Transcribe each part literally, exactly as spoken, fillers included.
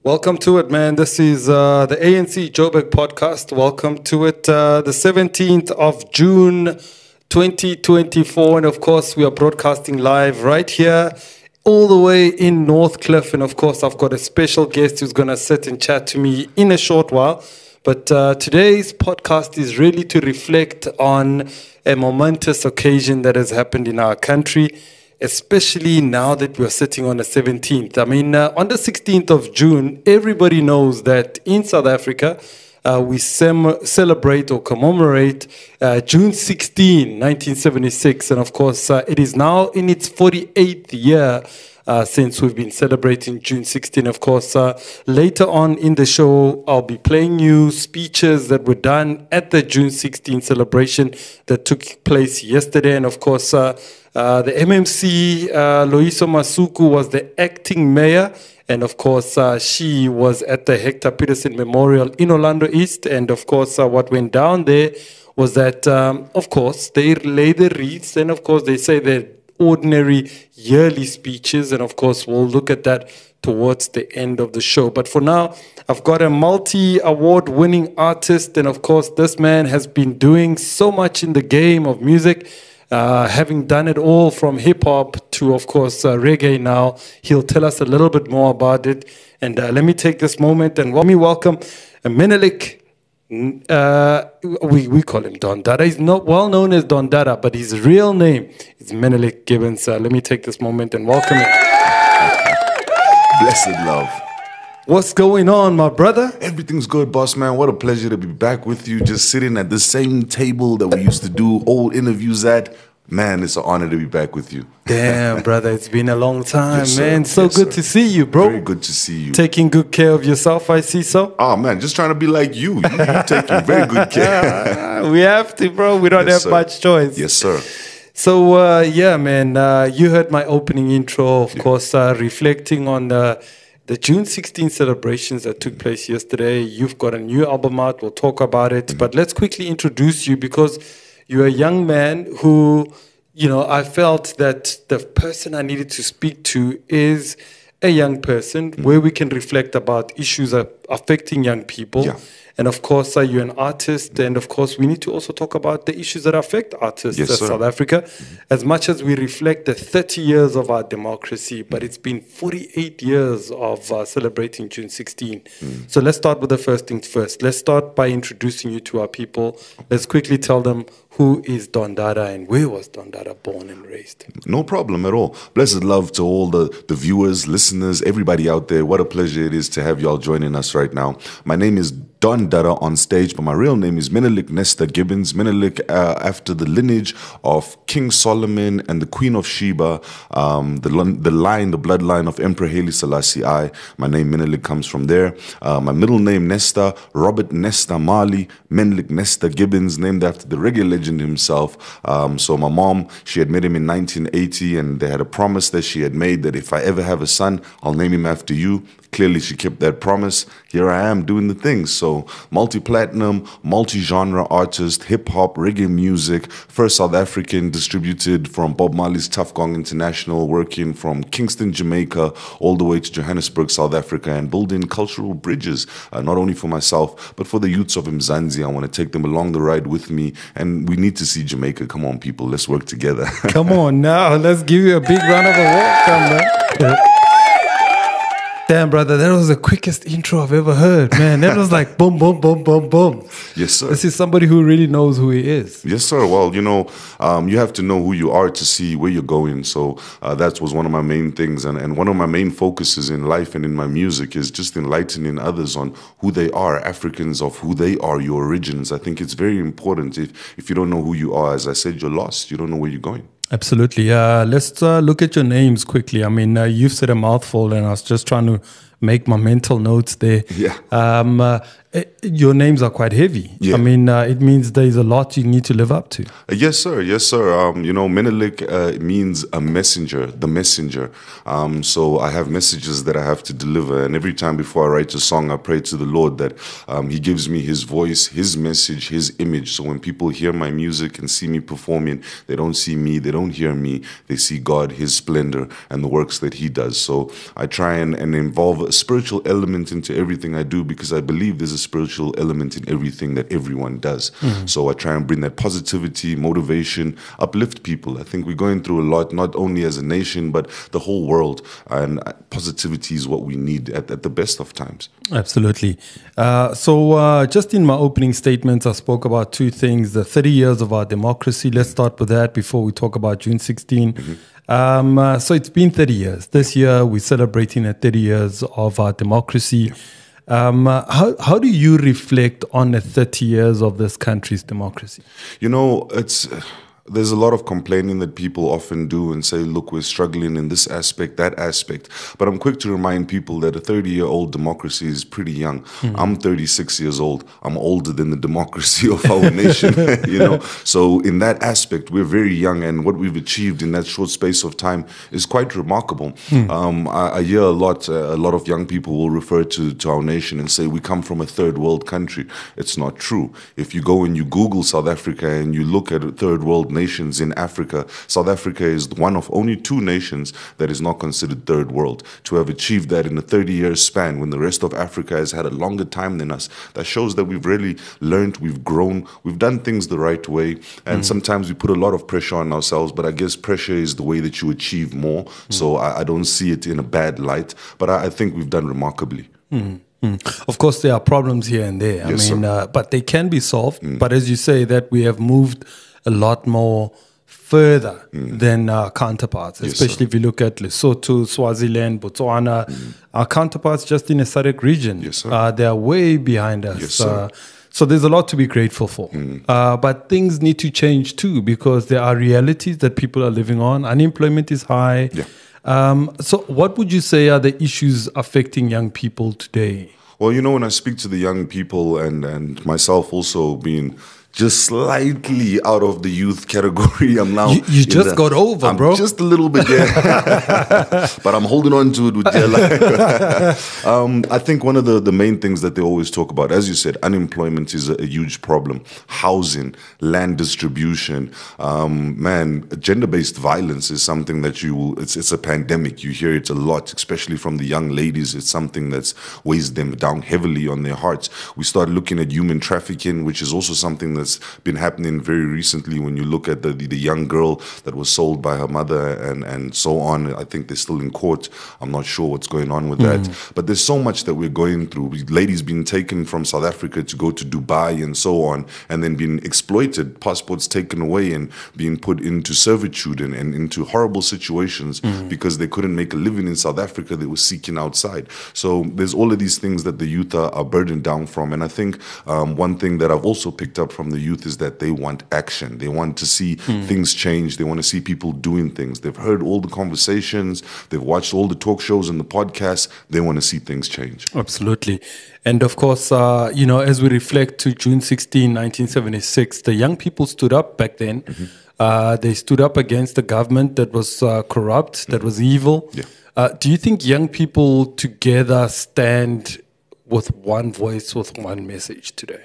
Welcome to it, man. This is uh, the A N C Joburg podcast. Welcome to it, uh, the seventeenth of June, twenty twenty-four. And of course, we are broadcasting live right here, all the way in Northcliffe. And of course, I've got a special guest who's going to sit and chat to me in a short while. But uh, today's podcast is really to reflect on a momentous occasion that has happened in our country, especially now that we're sitting on the seventeenth. I mean, uh, on the sixteenth of June, everybody knows that in South Africa, uh, we sem- celebrate or commemorate uh, June sixteenth, nineteen seventy-six. And of course, uh, it is now in its forty-eighth year uh, since we've been celebrating June sixteenth. Of course, uh, later on in the show, I'll be playing you speeches that were done at the June sixteenth celebration that took place yesterday. And of course, uh, Uh, the M M C, uh, Loyiso Masuku, was the acting mayor. And of course, uh, she was at the Hector Peterson Memorial in Orlando East. And of course, uh, what went down there was that, um, of course, they lay the wreaths. And of course, they say their ordinary yearly speeches. And of course, we'll look at that towards the end of the show. But for now, I've got a multi-award winning artist. And of course, this man has been doing so much in the game of music. Uh, having done it all from hip-hop to, of course, uh, reggae now. He'll tell us a little bit more about it. And uh, let me take this moment and let me welcome uh, Menelik. Uh, we, we call him Don Dada. He's not well known as Don Dada, but his real name is Menelik Gibbons. Uh, let me take this moment and welcome him. Blessed love. What's going on, my brother? Everything's good, boss man. What a pleasure to be back with you, just sitting at the same table that we used to do old interviews at. Man, it's an honor to be back with you. Damn, brother, it's been a long time, Yes, sir. man. So Yes, good sir. to see you, bro. Very good to see you. Taking good care of yourself, I see so. Oh, man, just trying to be like you. You, you taking very good care. We have to, bro. We don't Yes, have sir. much choice. Yes, sir. So, uh, yeah, man, uh, you heard my opening intro, of course, uh, reflecting on the, the June sixteenth celebrations that took place yesterday. You've got a new album out. We'll talk about it. Mm-hmm. But let's quickly introduce you because you're a young man who, you know, I felt that the person I needed to speak to is a young person mm-hmm. where we can reflect about issues affecting young people. Yeah. And of course, uh, you're an artist. And of course, we need to also talk about the issues that affect artists yes, in sir. South Africa. Mm-hmm. As much as we reflect the thirty years of our democracy, but it's been forty-eight years of uh, celebrating June sixteenth. Mm-hmm. So let's start with the first things first. Let's start by introducing you to our people. Let's quickly tell them who is Don Dada and where was Don Dada born and raised? No problem at all. Blessed love to all the, the viewers, listeners, everybody out there. What a pleasure it is to have y'all joining us right now. My name is Don Dada on stage, but my real name is Menelik Nesta Gibbons. Menelik uh, after the lineage of King Solomon and the Queen of Sheba, um, the, the line, the bloodline of Emperor Haile Selassie I. My name Menelik comes from there. Uh, my middle name Nesta, Robert Nesta Mali, Menelik Nesta Gibbons, named after the reggae legend himself. Um, so my mom, she had met him in nineteen eighty, and they had a promise that she had made that if I ever have a son, I'll name him after you. Clearly, she kept that promise. Here I am doing the things. So multi-platinum, multi-genre artist, hip-hop, reggae music, first South African distributed from Bob Marley's Tough Gong International, working from Kingston, Jamaica, all the way to Johannesburg, South Africa, and building cultural bridges, uh, not only for myself, but for the youths of Mzansi. I want to take them along the ride with me, and we need to see Jamaica. Come on, people, let's work together. Come on now, let's give you a big round of applause, man. Damn, brother, that was the quickest intro I've ever heard, man. That was like boom, boom, boom, boom, boom. Yes, sir. This is somebody who really knows who he is. Yes, sir. Well, you know, um, you have to know who you are to see where you're going. So uh, that was one of my main things. And, and one of my main focuses in life and in my music is just enlightening others on who they are, Africans of who they are, your origins. I think it's very important. If, if you don't know who you are, as I said, you're lost. You don't know where you're going. Absolutely. Uh, let's uh, look at your names quickly. I mean, uh, you've said a mouthful, and I was just trying to make my mental notes there. Yeah. Um, uh, it, your names are quite heavy. Yeah. I mean, uh, it means there's a lot you need to live up to. Uh, yes, sir. Yes, sir. Um, you know, Menelik uh, means a messenger, the messenger. Um, so I have messages that I have to deliver. And every time before I write a song, I pray to the Lord that um, he gives me his voice, his message, his image. So when people hear my music and see me performing, they don't see me, they don't hear me, they see God, his splendor, and the works that he does. So I try and, and involve a spiritual element into everything I do because I believe there's a spiritual element in everything that everyone does. Mm-hmm. So I try and bring that positivity, motivation, uplift people. I think we're going through a lot, not only as a nation, but the whole world. And positivity is what we need at, at the best of times. Absolutely. Uh, so uh, just in my opening statements, I spoke about two things, the thirty years of our democracy. Let's start with that before we talk about June sixteenth. Mm-hmm. Um, uh, so it's been thirty years. This year, we're celebrating the thirty years of our democracy. Um, uh, how, how do you reflect on the thirty years of this country's democracy? You know, it's... There's a lot of complaining that people often do and say, look, we're struggling in this aspect, that aspect. But I'm quick to remind people that a thirty-year-old democracy is pretty young. Mm-hmm. I'm thirty-six years old. I'm older than the democracy of our nation, you know. So in that aspect, we're very young, and what we've achieved in that short space of time is quite remarkable. Mm. Um, I, I hear a lot, uh, a lot of young people will refer to, to our nation and say we come from a third world country. It's not true. If you go and you Google South Africa and you look at a third world nations in Africa, South Africa is one of only two nations that is not considered third world. To have achieved that in a thirty-year span when the rest of Africa has had a longer time than us, that shows that we've really learned, we've grown, we've done things the right way. And mm. sometimes we put a lot of pressure on ourselves, but I guess pressure is the way that you achieve more. Mm. So I, I don't see it in a bad light, but I, I think we've done remarkably. Mm. Mm. Of course, there are problems here and there. I yes, mean, uh, but they can be solved. Mm. But as you say, that we have moved a lot more further mm. than our counterparts, especially yes, if you look at Lesotho, Swaziland, Botswana. Mm. Our counterparts just in the SADC region, yes, uh, they are way behind us. Yes, uh, so there's a lot to be grateful for. Mm. Uh, but things need to change too, because there are realities that people are living on. Unemployment is high. Yeah. Um, so what would you say are the issues affecting young people today? Well, you know, when I speak to the young people and, and myself also being just slightly out of the youth category, I'm now... You, you just the, got over, I'm bro. Just a little bit, yeah. But I'm holding on to it with their life. um, I think one of the, the main things that they always talk about, as you said, unemployment is a, a huge problem. Housing, land distribution. Um, man, gender-based violence is something that you will... It's, it's a pandemic. You hear it a lot, especially from the young ladies. It's something that's weighs them down heavily on their hearts. We start looking at human trafficking, which is also something that's been happening very recently when you look at the, the, the young girl that was sold by her mother and, and so on. I think they're still in court. I'm not sure what's going on with mm. that. But there's so much that we're going through. Ladies being taken from South Africa to go to Dubai and so on, and then being exploited, passports taken away and being put into servitude and, and into horrible situations mm. because they couldn't make a living in South Africa. They were seeking outside. So there's all of these things that the youth are, are burdened down from. And I think um, one thing that I've also picked up from the youth is that they want action. They want to see mm. things change. They want to see people doing things. They've heard all the conversations. They've watched all the talk shows and the podcasts. They want to see things change. Absolutely. And of course, uh, you know, as we reflect to June sixteenth, nineteen seventy-six, the young people stood up back then. Mm-hmm. Uh, they stood up against the government that was uh, corrupt, that was evil. Yeah. Uh, do you think young people together stand with one voice, with one message today?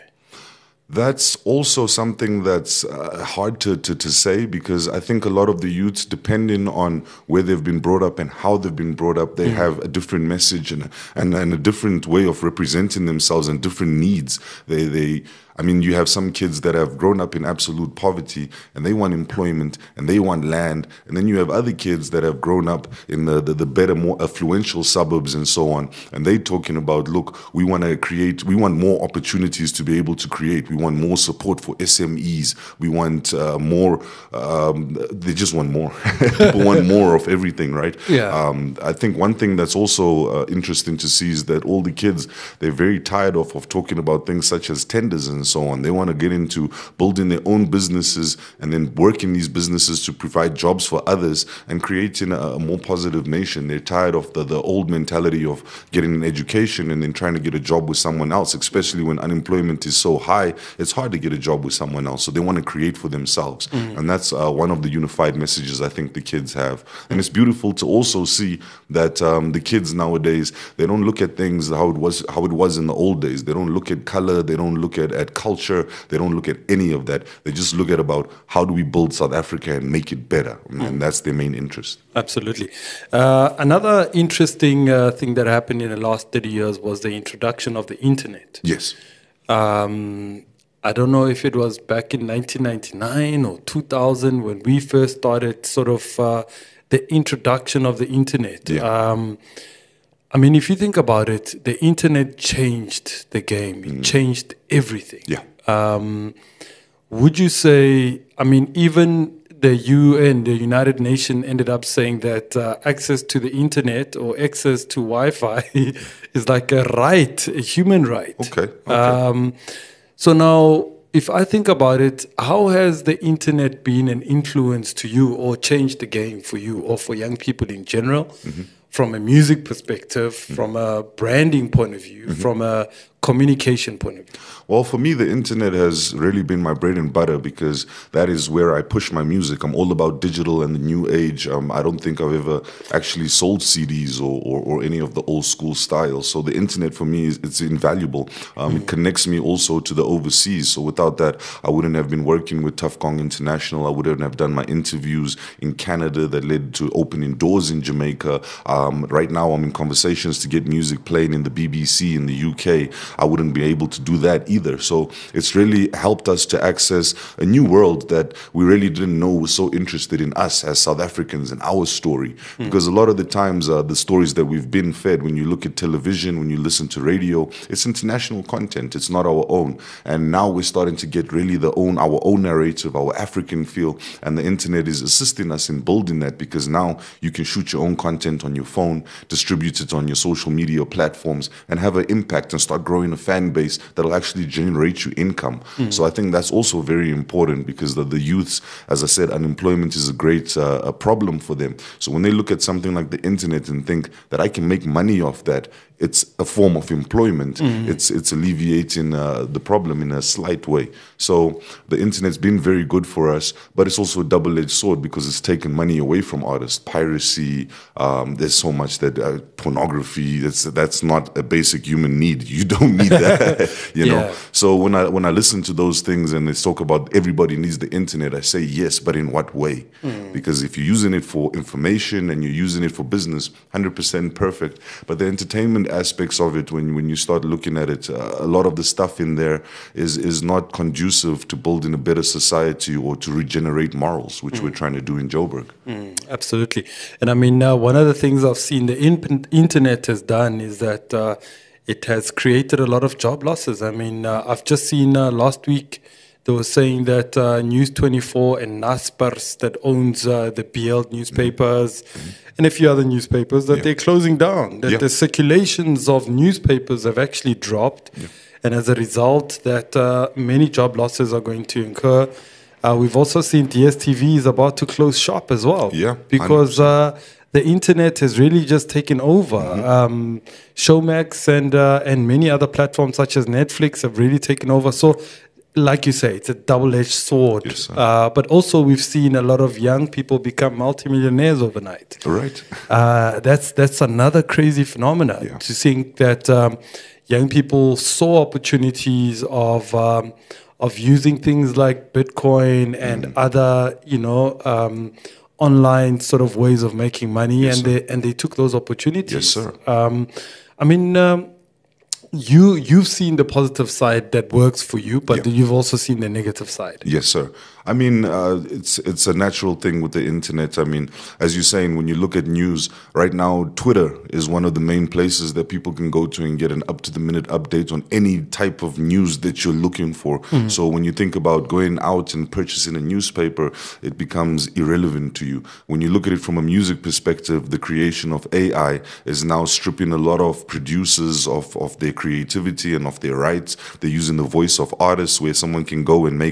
That's also something that's uh, hard to, to, to say, because I think a lot of the youths, depending on where they've been brought up and how they've been brought up, they mm. have a different message and, and, and a different way of representing themselves and different needs. They, they, I mean, you have some kids that have grown up in absolute poverty and they want employment and they want land. And then you have other kids that have grown up in the, the, the better, more affluential suburbs and so on. And they're talking about, look, we want to create, we want more opportunities to be able to create. We want more support for S M Es. We want uh, more, um, they just want more. People want more of everything, right? Yeah. Um, I think one thing that's also uh, interesting to see is that all the kids, they're very tired of, of talking about things such as tenders and so on. They want to get into building their own businesses and then work in these businesses to provide jobs for others and creating a, a more positive nation. They're tired of the, the old mentality of getting an education and then trying to get a job with someone else, especially when unemployment is so high. It's hard to get a job with someone else. So they want to create for themselves. Mm. And that's uh, one of the unified messages I think the kids have. And it's beautiful to also see that um, the kids nowadays, they don't look at things how it was how it was in the old days. They don't look at color. They don't look at, at at culture. They don't look at any of that. They just look at about how do we build South Africa and make it better. Mm. And that's their main interest. Absolutely. Uh, another interesting uh, thing that happened in the last thirty years was the introduction of the internet. Yes. Um, I don't know if it was back in nineteen ninety-nine or two thousand when we first started sort of uh, the introduction of the internet. Yeah. Um, I mean, if you think about it, the internet changed the game. It mm. changed everything. Yeah. Um, would you say, I mean, even the U N, the United Nations, ended up saying that uh, access to the internet or access to Wi-Fi is like a right, a human right. Okay. okay. Um, so now, if I think about it, how has the internet been an influence to you or changed the game for you or for young people in general? Mm-hmm. From a music perspective, mm-hmm. from a branding point of view, mm-hmm. from a communication point of view? Well, for me, the internet has really been my bread and butter because that is where I push my music. I'm all about digital and the new age. Um, I don't think I've ever actually sold C Ds or, or, or any of the old school styles. So the internet for me, is it's invaluable. Um, mm. It connects me also to the overseas. So without that, I wouldn't have been working with Tough Gong International. I wouldn't have done my interviews in Canada that led to opening doors in Jamaica. Um, right now, I'm in conversations to get music playing in the B B C in the U K. I wouldn't be able to do that either. So it's really helped us to access a new world that we really didn't know was so interested in us as South Africans and our story. Mm. Because a lot of the times, uh, the stories that we've been fed, when you look at television, when you listen to radio, it's international content. It's not our own. And now we're starting to get really the own, our own narrative, our African feel. And the internet is assisting us in building that because now you can shoot your own content on your phone, distribute it on your social media platforms, and have an impact and start growing a fan base that'll actually generate you income. Mm. So I think that's also very important because the, the youths, as I said, unemployment is a great uh, a problem for them. So when they look at something like the internet and think that I can make money off that, it's a form of employment. Mm. It's it's alleviating uh, the problem in a slight way. So the internet's been very good for us, but it's also a double-edged sword because it's taken money away from artists. Piracy, um, there's so much that uh, pornography. That's that's not a basic human need. You don't need that, you know. Yeah. So when I when I listen to those things and they talk about everybody needs the internet, I say yes, but in what way? Mm. Because if you're using it for information and you're using it for business, one hundred percent perfect. But the entertainment aspects of it, when when you start looking at it, uh, a lot of the stuff in there is is not conducive to building a better society or to regenerate morals, which mm. we're trying to do in Joburg. Mm, absolutely. And I mean, uh, one of the things I've seen the in- internet has done is that uh, it has created a lot of job losses. I mean, uh, I've just seen uh, last week they were saying that uh, News twenty-four and Naspers that owns uh, the B L newspapers mm-hmm. and a few other newspapers that yeah. they're closing down, that yeah. the circulations of newspapers have actually dropped. Yeah. And as a result, that uh, many job losses are going to incur. Uh, we've also seen D S T V is about to close shop as well. Yeah, because uh, the internet has really just taken over. Mm-hmm. Um, Showmax and uh, and many other platforms such as Netflix have really taken over. So, like you say, it's a double-edged sword. Yes, uh, but also, we've seen a lot of young people become multimillionaires overnight. Right. Uh, that's that's another crazy phenomenon. Yeah. To think that um, young people saw opportunities of um, of using things like Bitcoin and mm. other, you know, um, online sort of ways of making money, yes, and sir. they and they took those opportunities. Yes, sir. Um, I mean. Um, You you've seen the positive side that works for you, but yeah. you've also seen the negative side. Yes, sir. I mean, uh, it's it's a natural thing with the internet. I mean, as you're saying, when you look at news right now, Twitter is one of the main places that people can go to and get an up-to-the-minute update on any type of news that you're looking for. Mm-hmm. So when you think about going out and purchasing a newspaper, it becomes irrelevant to you. When you look at it from a music perspective, the creation of A I is now stripping a lot of producers of, of their creativity and of their rights. They're using the voice of artists where someone can go and make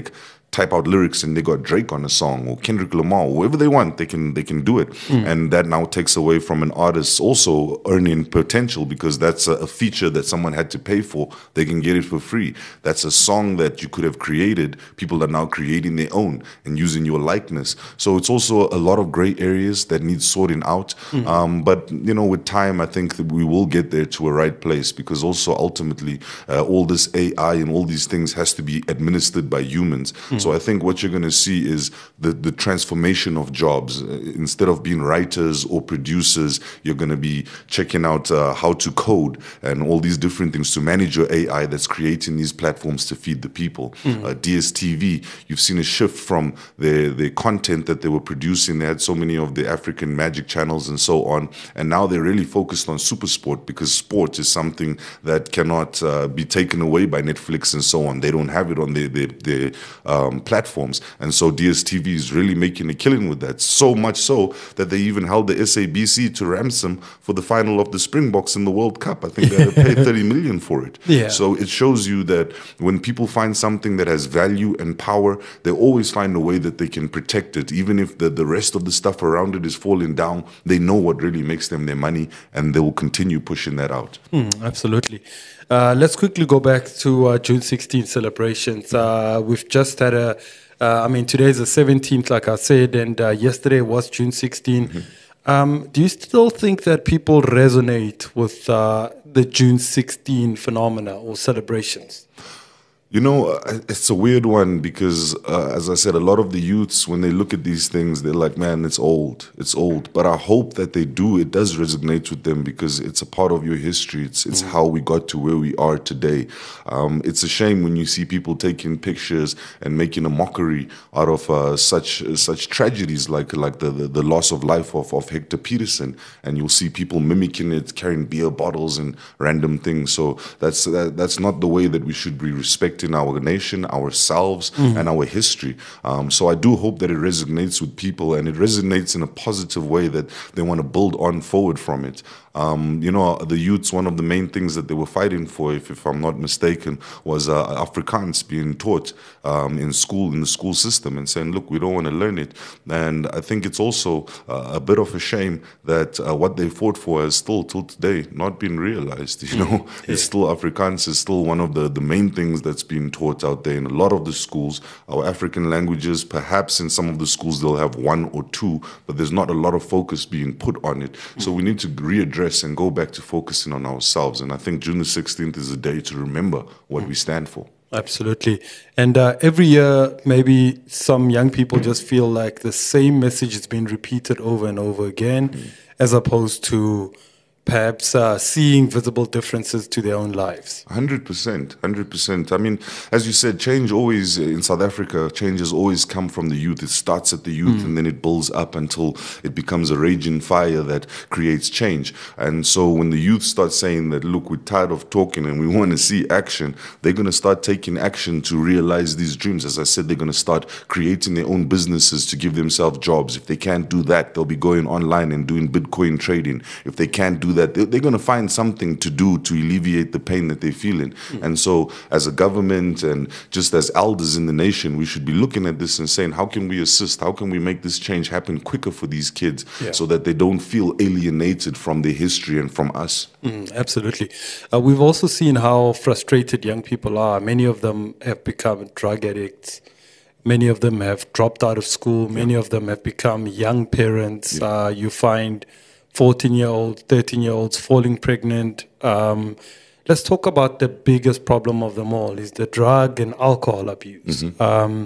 type out lyrics and they got Drake on a song or Kendrick Lamar, whoever they want, they can they can do it. Mm. And that now takes away from an artist also earning potential, because that's a, a feature that someone had to pay for. They can get it for free. That's a song that you could have created. People are now creating their own and using your likeness. So it's also a lot of gray areas that need sorting out. Mm. Um, but, you know, with time, I think that we will get there to a right place, because also ultimately uh, all this A I and all these things has to be administered by humans. Mm. So I think what you're going to see is the, the transformation of jobs. Instead of being writers or producers, you're going to be checking out uh, how to code and all these different things to manage your A I that's creating these platforms to feed the people. Mm. Uh, D S T V, you've seen a shift from the, the content that they were producing. They had so many of the African magic channels and so on. And now they're really focused on super sport, because sport is something that cannot uh, be taken away by Netflix and so on. They don't have it on their, their, their um, platforms. And so D S T V is really making a killing with that. So much so that they even held the S A B C to ransom for the final of the Springboks in the World Cup. I think they had to pay thirty million for it. Yeah. So it shows you that when people find something that has value and power, they always find a way that they can protect it. Even if the, the rest of the stuff around it is falling down, they know what really makes them their money, and they will continue pushing that out. Mm, absolutely. Uh, let's quickly go back to uh, June sixteenth celebrations. Uh, we've just had a, uh, I mean, today is the seventeenth, like I said, and uh, yesterday was June sixteenth. Mm-hmm. Um, do you still think that people resonate with uh, the June sixteenth phenomena or celebrations? You know, it's a weird one because, uh, as I said, a lot of the youths, when they look at these things, they're like, man, it's old, it's old. But I hope that they do, it does resonate with them, because it's a part of your history. It's it's mm. how we got to where we are today. Um, it's a shame when you see people taking pictures and making a mockery out of uh, such such tragedies like like the, the, the loss of life of, of Hector Peterson. And you'll see people mimicking it, carrying beer bottles and random things. So that's, that, that's not the way that we should be respected in our nation, ourselves, mm. and our history. Um, so I do hope that it resonates with people, and it resonates in a positive way, that they want to build on forward from it. Um, you know, the youths, one of the main things that they were fighting for, if, if I'm not mistaken, was uh, Afrikaans being taught um, in school, in the school system, and saying, look, we don't want to learn it. And I think it's also uh, a bit of a shame that uh, what they fought for has still, till today, not been realized. You know, yeah. It's still, Afrikaans is still one of the, the main things that's being taught out there in a lot of the schools. Our African languages, perhaps in some of the schools, they'll have one or two, but there's not a lot of focus being put on it. Mm. So we need to readdress and go back to focusing on ourselves. And I think June the sixteenth is a day to remember what mm. we stand for. Absolutely. And uh, every year, maybe some young people just feel like the same message is being repeated over and over again, mm. as opposed to perhaps uh, seeing visible differences to their own lives. one hundred percent, one hundred percent. I mean, as you said, change always, in South Africa, change has always come from the youth. It starts at the youth mm. and then it builds up until it becomes a raging fire that creates change. And so when the youth start saying that, look, we're tired of talking and we want to see action, they're going to start taking action to realize these dreams. As I said, they're going to start creating their own businesses to give themselves jobs. If they can't do that, they'll be going online and doing Bitcoin trading. If they can't do that, they're going to find something to do to alleviate the pain that they're feeling. Mm. And so as a government and just as elders in the nation, we should be looking at this and saying, how can we assist? How can we make this change happen quicker for these kids yeah. so that they don't feel alienated from their history and from us? Mm, absolutely. Uh, we've also seen how frustrated young people are. Many of them have become drug addicts. Many of them have dropped out of school. Many yeah. of them have become young parents. Yeah. Uh, you find fourteen-year-olds, thirteen-year-olds falling pregnant. Um, let's talk about the biggest problem of them all, is the drug and alcohol abuse. Mm-hmm. Um,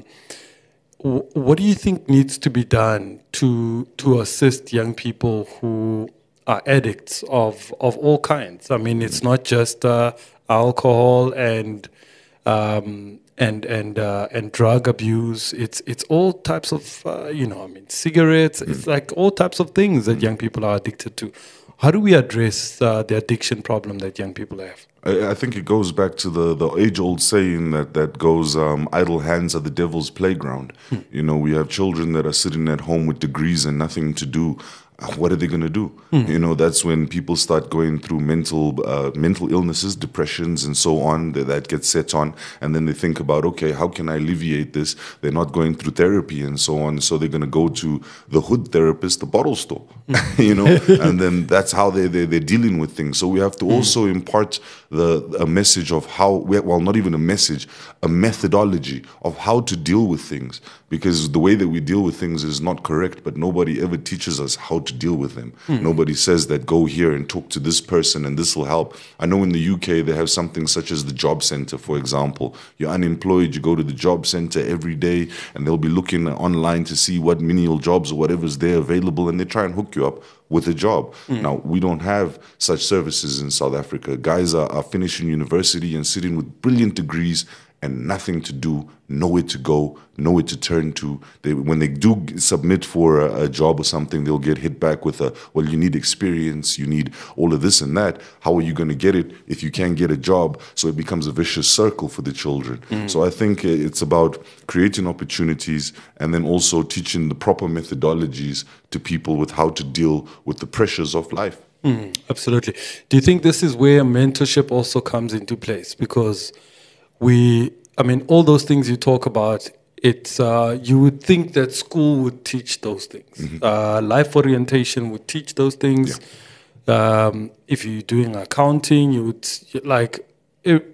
w- what do you think needs to be done to to assist young people who are addicts of, of all kinds? I mean, it's not just uh, alcohol and um, and and uh, and drug abuse. It's it's all types of uh, you know. I mean, cigarettes. Mm. It's like all types of things that young people are addicted to. How do we address uh, the addiction problem that young people have? I, I think it goes back to the, the age-old saying that, that goes, um, idle hands are the devil's playground. Hmm. You know, we have children that are sitting at home with degrees and nothing to do. What are they going to do? Mm. You know, that's when people start going through mental uh, mental illnesses, depressions, and so on, that, that gets set on. And then they think about, okay, how can I alleviate this? They're not going through therapy and so on. So they're going to go to the hood therapist, the bottle store, mm. you know, and then that's how they, they, they're dealing with things. So we have to mm. also impart the a message of how, well, not even a message, a methodology of how to deal with things. Because the way that we deal with things is not correct, but nobody ever teaches us how to deal with them. Mm. Nobody says that go here and talk to this person and this will help. I know in the U K they have something such as the job center, for example. You're unemployed, you go to the job center every day and they'll be looking online to see what menial jobs or whatever's there available, and they try and hook you up with a job. Mm. Now, we don't have such services in South Africa. Guys are, are finishing university and sitting with brilliant degrees and nothing to do, nowhere to go, nowhere to turn to. They, when they do submit for a, a job or something, they'll get hit back with a, well, you need experience, you need all of this and that. How are you going to get it if you can't get a job? So it becomes a vicious circle for the children. Mm. So I think it's about creating opportunities and then also teaching the proper methodologies to people with how to deal with the pressures of life. Mm, absolutely. Do you think this is where mentorship also comes into place? Because we, I mean, all those things you talk about, it's uh, you would think that school would teach those things. Mm-hmm. Uh, life orientation would teach those things. Yeah. Um, if you're doing accounting, you would, like, it,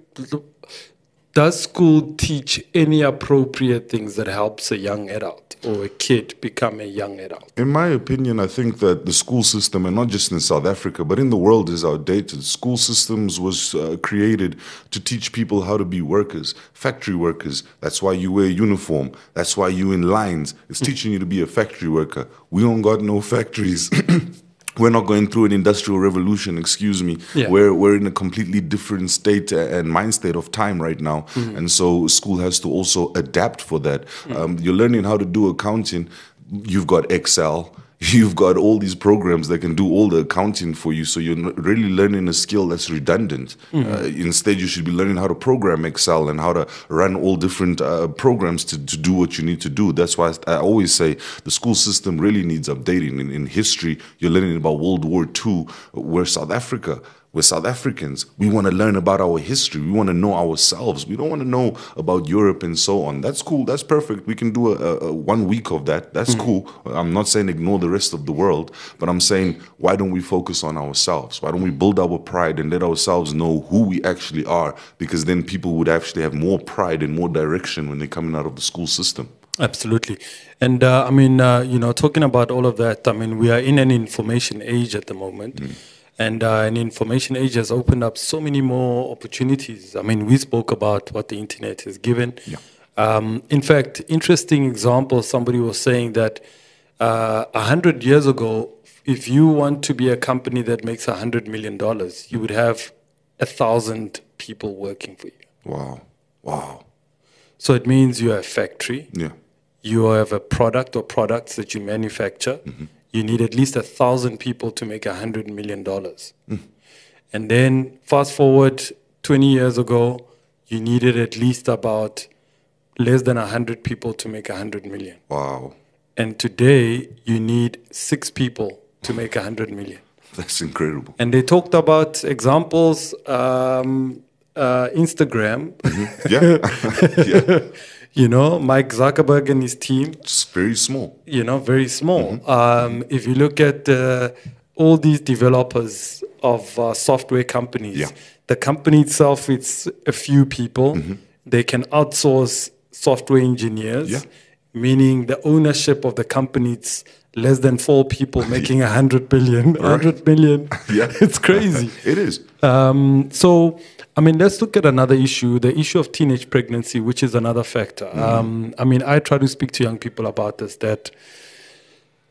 does school teach any appropriate things that helps a young adult or a kid become a young adult? In my opinion, I think that the school system, and not just in South Africa, but in the world, is outdated. School systems was uh, created to teach people how to be workers, factory workers. That's why you wear uniform. That's why you in lines. It's teaching you to be a factory worker. We don't got no factories. We're not going through an industrial revolution, excuse me. Yeah. We're, we're in a completely different state and mind state of time right now. Mm-hmm. And so school has to also adapt for that. Mm-hmm. Um, you're learning how to do accounting. You've got Excel. You've got all these programs that can do all the accounting for you. So you're not really learning a skill that's redundant. Mm-hmm. Uh, instead, you should be learning how to program Excel and how to run all different uh, programs to, to do what you need to do. That's why I always say the school system really needs updating. In, in history, you're learning about World War Two, where South Africa, we're South Africans. We want to learn about our history. We want to know ourselves. We don't want to know about Europe and so on. That's cool. That's perfect. We can do a, a, a one week of that. That's mm-hmm. cool. I'm not saying ignore the rest of the world, but I'm saying, why don't we focus on ourselves? Why don't we build our pride and let ourselves know who we actually are? Because then people would actually have more pride and more direction when they're coming out of the school system. Absolutely. And uh, I mean, uh, you know, talking about all of that, I mean, we are in an information age at the moment. Mm. And uh, an information age has opened up so many more opportunities. I mean, we spoke about what the internet has given. Yeah. Um, in fact, interesting example, somebody was saying that uh, one hundred years ago, if you want to be a company that makes one hundred million dollars, you would have one thousand people working for you. Wow. Wow. So it means you have a factory. Yeah. You have a product or products that you manufacture. Mm-hmm. You need at least a thousand people to make a hundred million dollars. Mm. And then fast forward twenty years ago, you needed at least about less than a hundred people to make a hundred million. Wow. And today you need six people to make a hundred million. That's incredible. And they talked about examples, um, uh, Instagram. Mm-hmm. Yeah. Yeah. You know, Mike Zuckerberg and his team. It's very small. You know, very small. Mm-hmm. Um, if you look at uh, all these developers of uh, software companies, yeah. the company itself, it's a few people. Mm-hmm. They can outsource software engineers, yeah. meaning the ownership of the company, it's less than four people making a hundred billion, a hundred million. Yeah. It's crazy. It is. Um, so, I mean, let's look at another issue, the issue of teenage pregnancy, which is another factor. Mm-hmm. Um, I mean, I try to speak to young people about this, that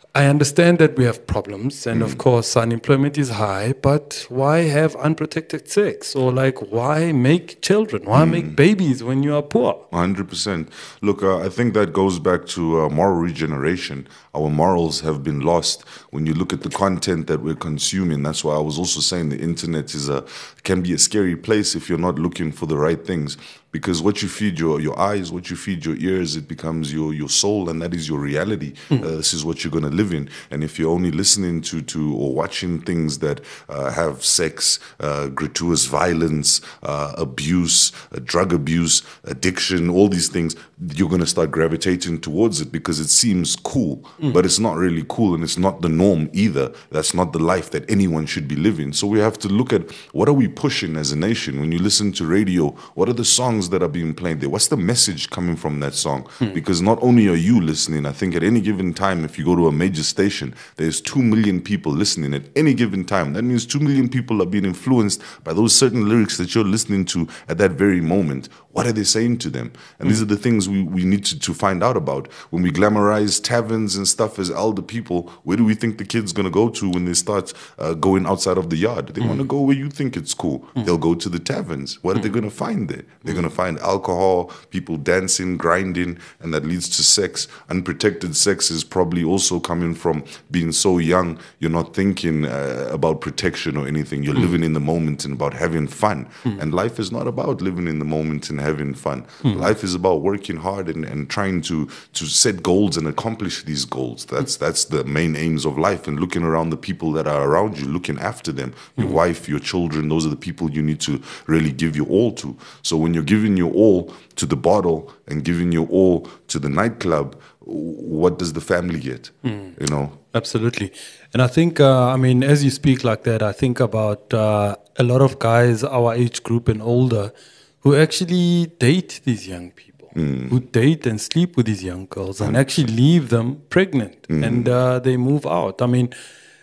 I understand that we have problems, and of course, unemployment is high, but why have unprotected sex? Or, like, why make children? Why make babies when you are poor? one hundred percent. Look, uh, I think that goes back to uh, moral regeneration. Our morals have been lost when you look at the content that we're consuming. That's why I was also saying the internet is a can be a scary place if you're not looking for the right things. Because what you feed your, your eyes, what you feed your ears, it becomes your, your soul, and that is your reality. Mm. Uh, this is what you're going to live in. And if you're only listening to, to or watching things that uh, have sex, uh, gratuitous violence, uh, abuse, uh, drug abuse, addiction, all these things, you're going to start gravitating towards it because it seems cool. Mm. But it's not really cool, and it's not the norm either. That's not the life that anyone should be living. So we have to look at what are we pushing as a nation. When you listen to radio, what are the songs that are being played there? What's the message coming from that song? Hmm. Because not only are you listening, I think at any given time, if you go to a major station, there's two million people listening at any given time. That means two million people are being influenced by those certain lyrics that you're listening to at that very moment. What are they saying to them? And hmm. these are the things we, we need to, to find out about. When we glamorize taverns and stuff as elder people, where do we think the kid's going to go to when they start uh, going outside of the yard? They hmm. want to go where you think it's cool. Hmm. They'll go to the taverns. What are they going to find there? They're going to find alcohol, people dancing, grinding, and that leads to sex. Unprotected sex is probably also coming from being so young, you're not thinking uh, about protection or anything. You're mm. living in the moment and about having fun. Mm. And life is not about living in the moment and having fun. Mm. Life is about working hard and, and trying to, to set goals and accomplish these goals. That's, that's the main aims of life, and looking around the people that are around you, looking after them, your mm. wife, your children, those are the people you need to really give your all to. So when you're giving your all to the bottle and giving your all to the nightclub, what does the family get? Mm. You know? Absolutely. And I think, uh, I mean, as you speak like that, I think about uh, a lot of guys our age group and older who actually date these young people, mm. who date and sleep with these young girls and actually leave them pregnant mm. and uh, they move out. I mean,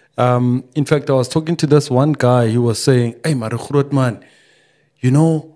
um, in fact, I was talking to this one guy. He was saying, hey, Marukhurot man, you know,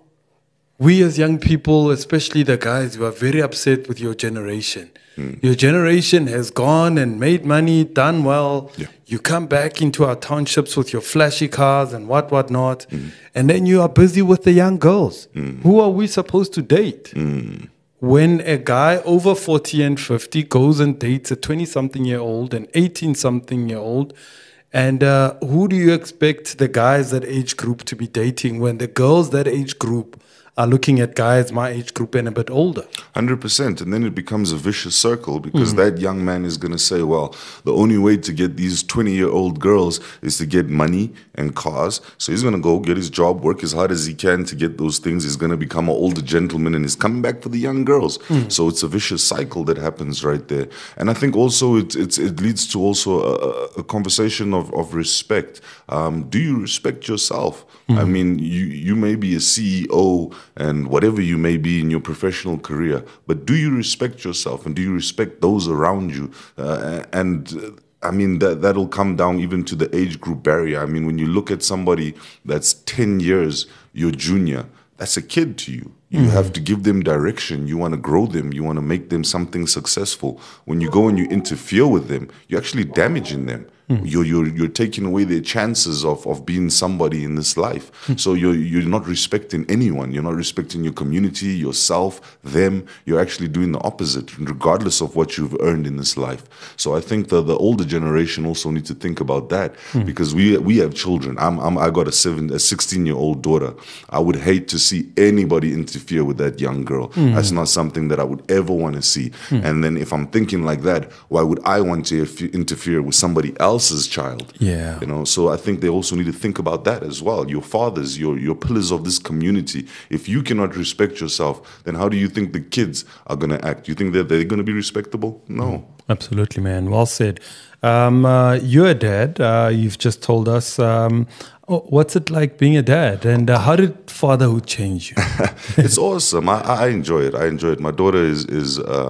we as young people, especially the guys, who are very upset with your generation. Mm. Your generation has gone and made money, done well. Yeah. You come back into our townships with your flashy cars and what, what not. Mm. And then you are busy with the young girls. Mm. Who are we supposed to date? Mm. When a guy over forty and fifty goes and dates a twenty-something-year-old and eighteen-something-year-old, and uh, who do you expect the guys that age group to be dating when the girls that age group are looking at guys my age group and a bit older? one hundred percent. And then it becomes a vicious circle because mm. that young man is going to say, well, the only way to get these twenty-year-old girls is to get money and cars. So he's going to go get his job, work as hard as he can to get those things. He's going to become an older gentleman and he's coming back for the young girls. Mm. So it's a vicious cycle that happens right there. And I think also it, it, it leads to also a, a conversation of, of respect. Um, do you respect yourself? Mm. I mean, you, you may be a C E O and whatever you may be in your professional career, but do you respect yourself and do you respect those around you? Uh, and uh, I mean, that, that'll come down even to the age group barrier. I mean, when you look at somebody that's ten years your junior, that's a kid to you. You mm-hmm. have to give them direction. You want to grow them. You want to make them something successful. When you go and you interfere with them, you're actually damaging them. Mm. You're, you're, you're taking away their chances of, of being somebody in this life. Mm. So you're, you're not respecting anyone. You're not respecting your community, yourself, them. You're actually doing the opposite, regardless of what you've earned in this life. So I think that the older generation also need to think about that mm. because we we have children. I'm, I'm, I got a, seven, a sixteen-year-old daughter. I would hate to see anybody interfere with that young girl. Mm. That's not something that I would ever want to see. Mm. And then if I'm thinking like that, why would I want to interfere with somebody else? else's child. Yeah. You know, so I think they also need to think about that as well. Your fathers, your your pillars of this community. If you cannot respect yourself, then how do you think the kids are going to act? Do you think that they're going to be respectable? No. Absolutely, man. Well said. Um, uh, you're a dad. Uh, you've just told us. Um, what's it like being a dad? And uh, how did fatherhood change you? It's awesome. I, I enjoy it. I enjoy it. My daughter is is uh,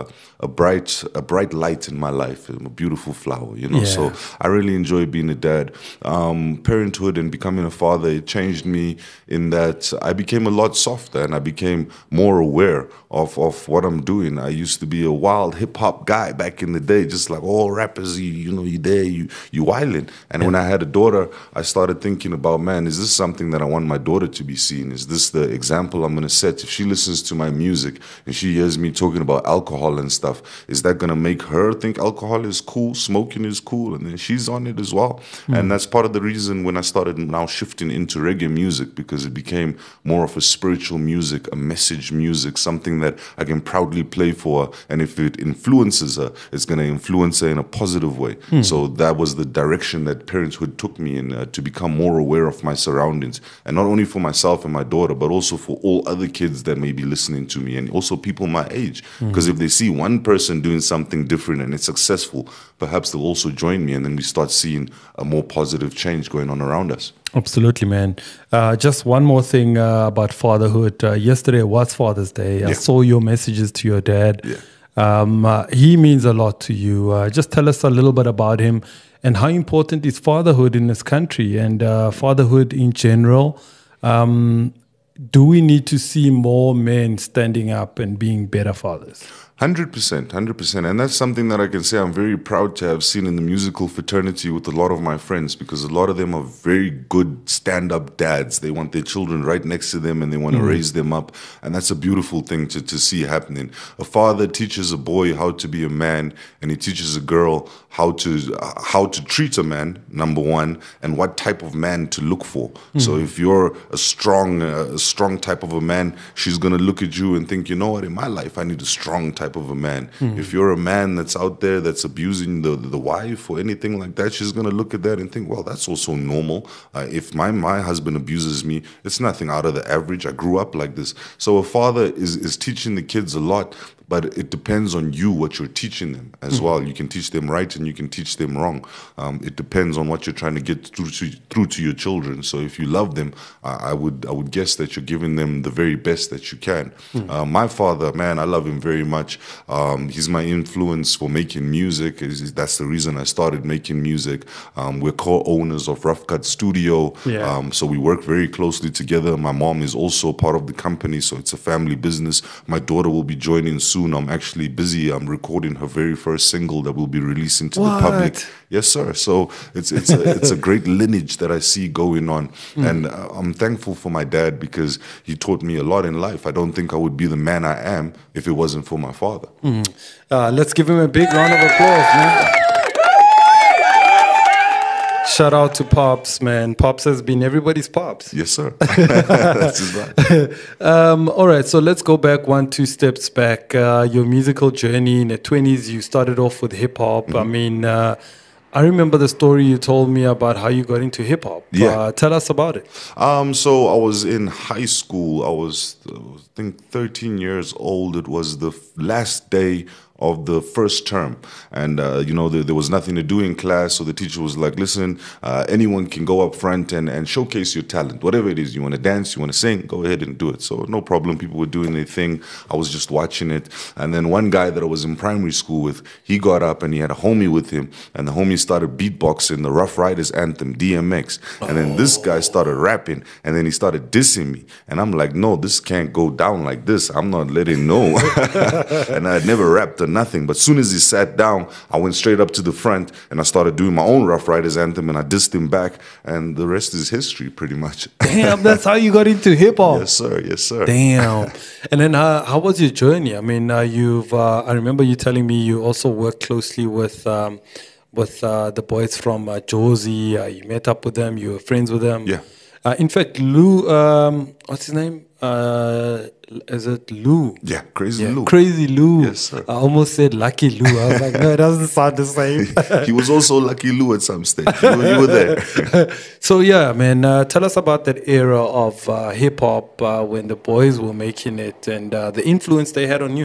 a bright a bright light in my life, a beautiful flower, you know. Yeah. So I really enjoy being a dad. Um, parenthood and becoming a father, it changed me in that I became a lot softer and I became more aware of, of what I'm doing. I used to be a wild hip hop guy back in the day, just like all rappers, you, you know, you there, you you wilding. And yeah. when I had a daughter, I started thinking about, man, is this something that I want my daughter to be seeing? Is this the example I'm going to set? If she listens to my music and she hears me talking about alcohol and stuff, is that going to make her think alcohol is cool, smoking is cool? And then she's on it as well. Mm. And that's part of the reason when I started now shifting into reggae music, because it became more of a spiritual music, a message music, something that I can proudly play for her. And if it influences her, it's going to influence her in a positive way. Mm. So that was the direction that parenthood took me in, uh, to become more aware of my surroundings. And not only for myself and my daughter, but also for all other kids that may be listening to me and also people my age. Because mm. if they see one person doing something different and it's successful, perhaps they'll also join me, and then we start seeing a more positive change going on around us. Absolutely, man. Uh, just one more thing uh, about fatherhood. Uh, yesterday was Father's Day. Yeah. I saw your messages to your dad. Yeah. Um, uh, he means a lot to you. Uh, just tell us a little bit about him and how important is fatherhood in this country and uh, fatherhood in general. Um, do we need to see more men standing up and being better fathers? one hundred percent, one hundred percent. And that's something that I can say I'm very proud to have seen in the musical fraternity with a lot of my friends, because a lot of them are very good stand-up dads. They want their children right next to them and they want to mm. raise them up. And that's a beautiful thing to, to see happening. A father teaches a boy how to be a man, and he teaches a girl how to uh, how to treat a man, number one, and what type of man to look for. Mm. So if you're a strong, uh, a strong type of a man, she's going to look at you and think, you know what, in my life, I need a strong type of a man. Mm. If you're a man that's out there that's abusing the the wife or anything like that, she's going to look at that and think, well, that's also normal. Uh, if my my husband abuses me, it's nothing out of the average. I grew up like this. So a father is is teaching the kids a lot, but it depends on you what you're teaching them as mm. well. You can teach them right and you can teach them wrong. Um, it depends on what you're trying to get through to through to your children. So if you love them, uh, I would I would guess that you're giving them the very best that you can. Mm. Uh, my father, man, I love him very much. Um, he's my influence for making music. That's the reason I started making music. Um, we're co-owners of Rough Cut Studio, yeah. um, so we work very closely together. My mom is also part of the company, so it's a family business. My daughter will be joining soon. I'm actually busy. I'm recording her very first single that we'll be releasing to what? the public. Yes, sir. So it's it's a, it's a great lineage that I see going on, mm. and uh, I'm thankful for my dad because he taught me a lot in life. I don't think I would be the man I am if it wasn't for my father. Mm. Uh, let's give him a big round of applause, man. Shout out to Pops, man. Pops has been everybody's Pops. Yes, sir. That's his right. um, all right, so let's go back one, two steps back. Uh, your musical journey in the twenties, you started off with hip-hop. Mm-hmm. I mean, uh, I remember the story you told me about how you got into hip-hop. Yeah. Uh, tell us about it. Um, so I was in high school. I was, I think, thirteen years old. It was the last day of the first term, and uh, you know there, there was nothing to do in class, so the teacher was like, listen, uh, anyone can go up front and, and showcase your talent, whatever it is. You want to dance, you want to sing, go ahead and do it. So no problem, people were doing their thing. I was just watching it. And then one guy that I was in primary school with, he got up and he had a homie with him, and the homie started beatboxing the Rough Riders anthem, D M X. And then this guy started rapping, and then he started dissing me, and I'm like, no, this can't go down like this. I'm not letting no. And I had never rapped or nothing, but as soon as he sat down, I went straight up to the front and I started doing my own Rough Riders anthem, and I dissed him back, and the rest is history, pretty much. Damn, that's how you got into hip hop. Yes, sir. Yes, sir. Damn. And then, uh, how was your journey? I mean, uh, you've. Uh, I remember you telling me you also worked closely with um, with uh, the boys from uh, Josie. Uh, you met up with them. You were friends with them. Yeah. Uh, in fact, Lou. Um, what's his name? Uh, is it Lou? Yeah, Crazy yeah, Lou. Crazy Lou. Yes, sir. I almost said Lucky Lou. I was like, no, it doesn't sound the same. He was also Lucky Lou at some stage. You were, you were there. So yeah, man, uh, tell us about that era of uh, hip hop uh, when the boys were making it and uh, the influence they had on you.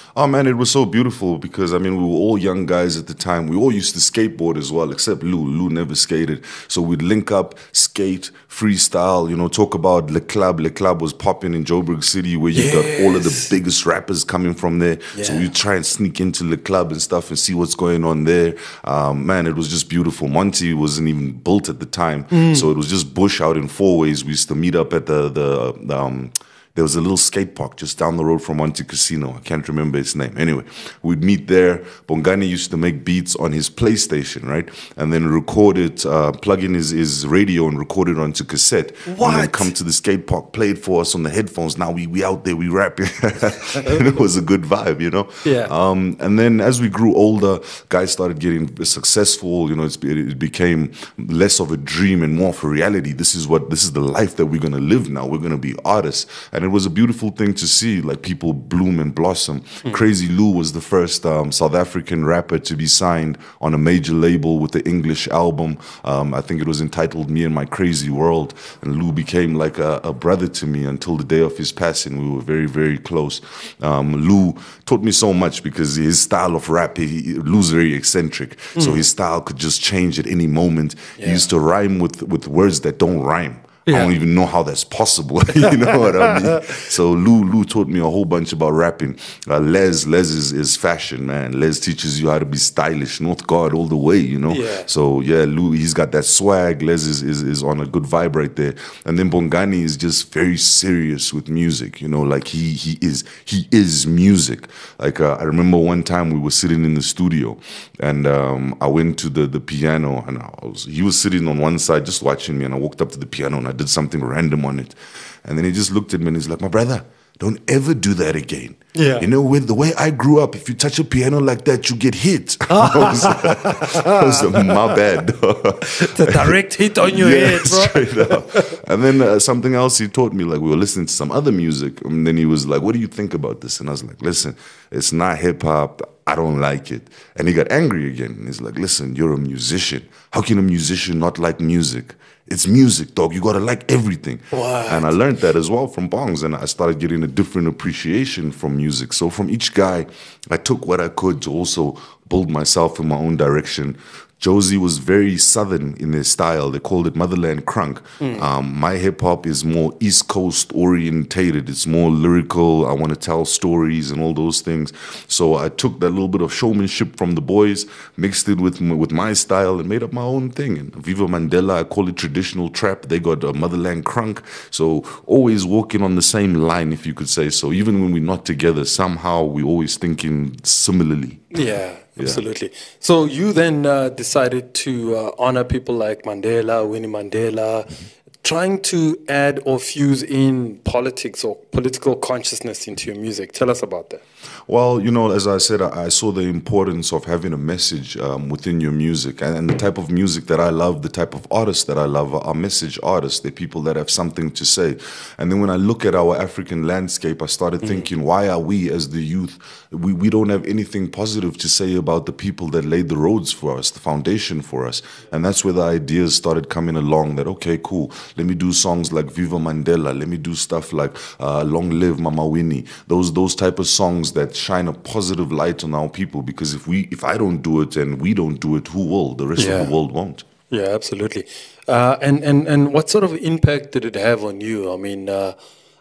Oh man, it was so beautiful because I mean we were all young guys at the time. We all used to skateboard as well, except Lou. Lou never skated, so we'd link up, skate, freestyle. You know, talk about Le Club. Le Club was popping in Joburg City, where you Yes. got all of the biggest rappers coming from there. So Yeah. we try and sneak into Le Club and stuff and see what's going on there. Um, man, it was just beautiful. Monty wasn't even built at the time, so it was just bush out in four ways. We used to meet up at the the, the um, there was a little skate park just down the road from Monte Casino. I can't remember its name. Anyway, we'd meet there. Bongani used to make beats on his PlayStation, right? And then record it, uh, plug in his, his radio and record it onto cassette. What? And then come to the skate park, play it for us on the headphones. Now we we out there, we rapping. And it was a good vibe, you know? Yeah. Um, and then as we grew older, guys started getting successful. You know, it's, it became less of a dream and more of a reality. This is what, this is the life that we're going to live now. We're going to be artists. And it was a beautiful thing to see, like people bloom and blossom. Mm. Crazy Lou was the first um, South African rapper to be signed on a major label with the English album. Um, I think it was entitled Me and My Crazy World. And Lou became like a, a brother to me until the day of his passing. We were very, very close. Um, Lou taught me so much because his style of rap, he, Lou's very eccentric. Mm. So his style could just change at any moment. Yeah. He used to rhyme with, with words that don't rhyme. Yeah. I don't even know how that's possible. You know what I mean? So Lou Lou taught me a whole bunch about rapping. Uh, Les Les is, is fashion, man. Les teaches you how to be stylish, North Guard all the way, you know? Yeah. So yeah, Lou, he's got that swag. Les is, is, is on a good vibe right there. And then Bongani is just very serious with music, you know, like he he is he is music. Like uh, I remember one time we were sitting in the studio and um, I went to the, the piano and I was, he was sitting on one side just watching me, and I walked up to the piano and I did something random on it. And then he just looked at me and he's like, my brother, don't ever do that again. Yeah. You know, with the way I grew up, if you touch a piano like that, you get hit. I was like, I was like, my bad. The direct hit on your yeah, head, bro. Straight up. And then uh, something else he taught me, like we were listening to some other music. And then he was like, what do you think about this? And I was like, listen, it's not hip hop. I don't like it. And he got angry again. And he's like, listen, you're a musician. How can a musician not like music? It's music, dog. You got to like everything. What? And I learned that as well from Bongs. And I started getting a different appreciation from music. So from each guy, I took what I could to also build myself in my own direction. Josie was very southern in their style. They called it Motherland Crunk. Mm. Um, my hip hop is more East Coast orientated. It's more lyrical. I want to tell stories and all those things. So I took that little bit of showmanship from the boys, mixed it with with my style, and made up my own thing. And Viva Mandela, I call it traditional trap. They got uh, Motherland Crunk. So always walking on the same line, if you could say so. Even when we're not together, somehow we're always thinking similarly. Yeah. Absolutely. So you then uh, decided to uh, honor people like Mandela, Winnie Mandela, trying to add or fuse in politics or political consciousness into your music. Tell us about that. Well, you know, as I said, I, I saw the importance of having a message um, within your music. And, and the type of music that I love, the type of artists that I love are message artists. They're people that have something to say. And then when I look at our African landscape, I started mm. thinking, why are we as the youth, we, we don't have anything positive to say about the people that laid the roads for us, the foundation for us. And that's where the ideas started coming along that, okay, cool, let me do songs like Viva Mandela. Let me do stuff like uh, Long Live Mama Winnie. Those, those type of songs that shine a positive light on our people, because if we if I don't do it and we don't do it, who will? The rest yeah. of the world won't. Yeah, absolutely. Uh, and, and, and what sort of impact did it have on you? I mean, uh,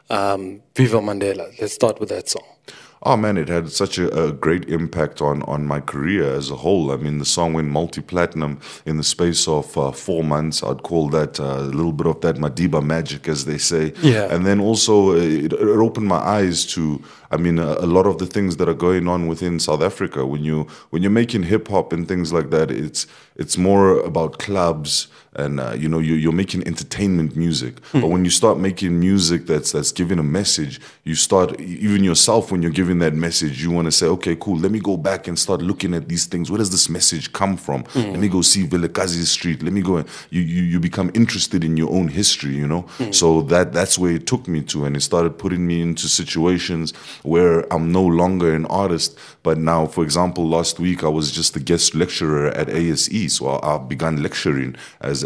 um, Viva Mandela, let's start with that song. Oh man, it had such a, a great impact on, on my career as a whole. I mean, the song went multi-platinum in the space of uh, four months. I'd call that uh, a little bit of that Madiba magic, as they say. Yeah. And then also it, it opened my eyes to, I mean, a, a lot of the things that are going on within South Africa. When you when you're making hip hop and things like that, it's it's more about clubs and uh, you know you, you're making entertainment music. Hmm. But when you start making music that's that's giving a message, you start even yourself when you're giving that message, you want to say, okay, cool. Let me go back and start looking at these things. Where does this message come from? Hmm. Let me go see Vilakazi Street. Let me go. And you you you become interested in your own history, you know. Hmm. So that that's where it took me to, and it started putting me into situations where I'm no longer an artist, but now, for example, last week I was just a guest lecturer at A S E, so I, I began lecturing as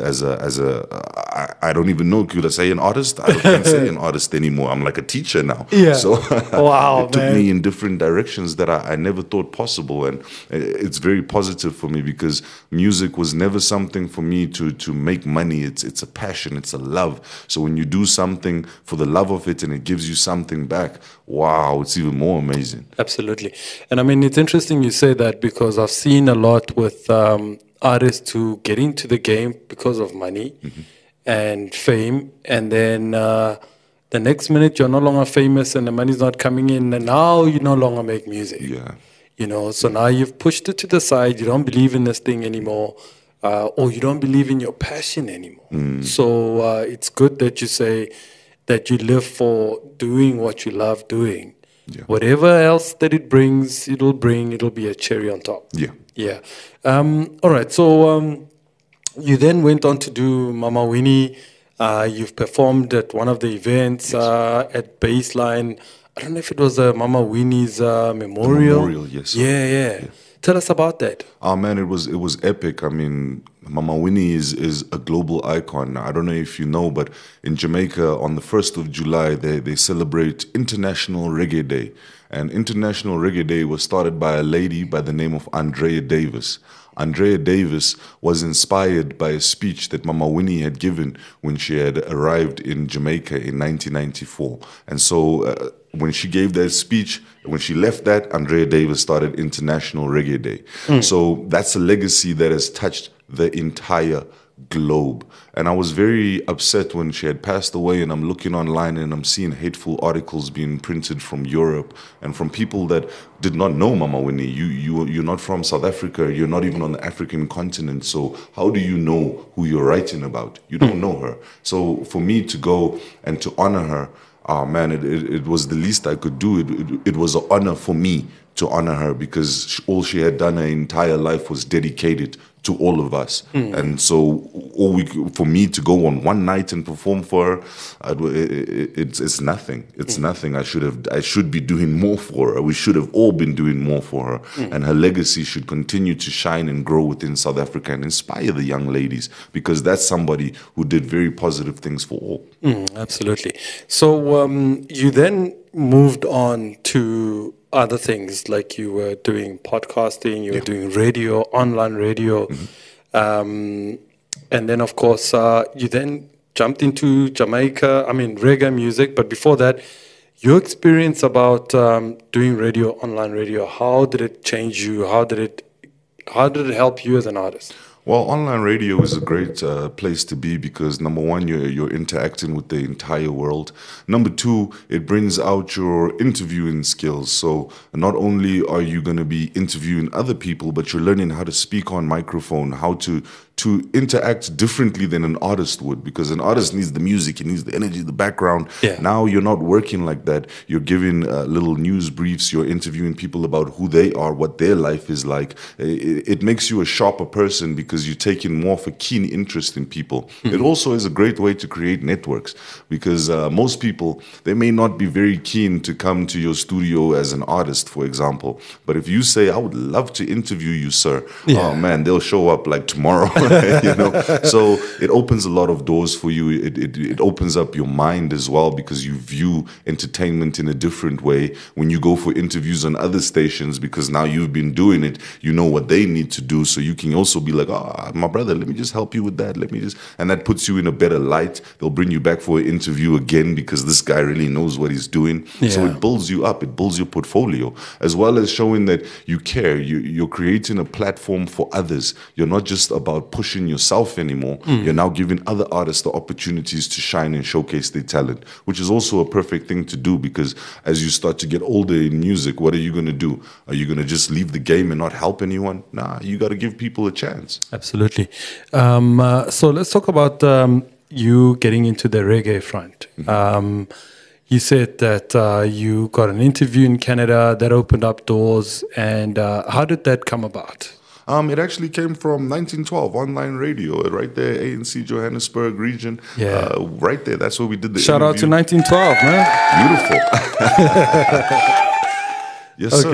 as a as a I, I don't even know, could I say an artist? I can't say an artist anymore. I'm like a teacher now. Yeah. So wow, it took man. me in different directions that I, I never thought possible, and it's very positive for me because music was never something for me to to make money. It's it's a passion, it's a love. So when you do something for the love of it and it gives you something back, wow, it's even more amazing. Absolutely. And I mean, it's interesting you say that because I've seen a lot with um, artists who get into the game because of money mm-hmm. and fame, and then uh, the next minute you're no longer famous and the money's not coming in, and now you no longer make music. Yeah. You know, so yeah. now you've pushed it to the side, you don't believe in this thing anymore, uh, or you don't believe in your passion anymore. Mm. So uh, it's good that you say that you live for doing what you love doing. Yeah. Whatever else that it brings, it'll bring, it'll be a cherry on top. Yeah. Yeah. Um, all right. So um, you then went on to do Mama Winnie. Uh, you've performed at one of the events yes. uh, at Baseline. I don't know if it was uh, Mama Winnie's uh, memorial. The memorial, yes. Yeah, yeah, yeah. Tell us about that. Oh man, it was it was epic. I mean, Mama Winnie is is a global icon. I don't know if you know, but in Jamaica on the first of July, they they celebrate International Reggae Day. And International Reggae Day was started by a lady by the name of Andrea Davis. Andrea Davis was inspired by a speech that Mama Winnie had given when she had arrived in Jamaica in nineteen ninety-four. And so uh, when she gave that speech, when she left that, Andrea Davis started International Reggae Day. Mm. So that's a legacy that has touched the entire globe. And I was very upset when she had passed away, and I'm looking online and I'm seeing hateful articles being printed from Europe and from people that did not know Mama Winnie. You, you, you're not from South Africa. You're not even on the African continent. So how do you know who you're writing about? You don't know her. So for me to go and to honor her, oh man, it, it, it was the least I could do. It, it, it was an honor for me to honor her because she, all she had done her entire life was dedicated to all of us. Mm. And so all we, for me to go on one night and perform for her, it, it, it's, it's nothing. It's mm. nothing. I should have, I should be doing more for her. We should have all been doing more for her. Mm. And her legacy should continue to shine and grow within South Africa and inspire the young ladies, because that's somebody who did very positive things for all. Mm, absolutely. So um, you then moved on to other things, like you were doing podcasting, you yeah. were doing radio, online radio. Mm-hmm. Um, and then, of course, uh, you then jumped into Jamaica, I mean, reggae music. But before that, your experience about um, doing radio, online radio, how did it change you? How did it, how did it help you as an artist? Well, online radio is a great uh, place to be because, number one, you're, you're interacting with the entire world. Number two, it brings out your interviewing skills. So not only are you going to be interviewing other people, but you're learning how to speak on microphone, how to to interact differently than an artist would, because an artist needs the music, he needs the energy, the background. Yeah. Now you're not working like that. You're giving uh, little news briefs. You're interviewing people about who they are, what their life is like. It, it makes you a sharper person because you're taking more of a keen interest in people. Mm-hmm. It also is a great way to create networks because uh, most people, they may not be very keen to come to your studio as an artist, for example. But if you say, I would love to interview you, sir, yeah. oh man, they'll show up like tomorrow. You know, so it opens a lot of doors for you. It, it it opens up your mind as well because you view entertainment in a different way when you go for interviews on other stations, because now you've been doing it, you know what they need to do, so you can also be like, ah, oh, my brother, let me just help you with that. Let me just, and that puts you in a better light. They'll bring you back for an interview again because this guy really knows what he's doing. Yeah. So it builds you up. It builds your portfolio, as well as showing that you care. You, you're creating a platform for others. You're not just about pushing yourself anymore. Mm. You're now giving other artists the opportunities to shine and showcase their talent, which is also a perfect thing to do because as you start to get older in music, what are you going to do? Are you going to just leave the game and not help anyone? Nah, you got to give people a chance. Absolutely. Um, uh, so let's talk about um, you getting into the reggae front. Mm-hmm. Um, you said that uh, you got an interview in Canada that opened up doors, and uh, how did that come about? Um, it actually came from nineteen twelve, online radio, right there, A N C Johannesburg region. Yeah. Uh, right there, that's where we did the Shout interview. out to nineteen twelve, man. Beautiful. Yes, okay. sir.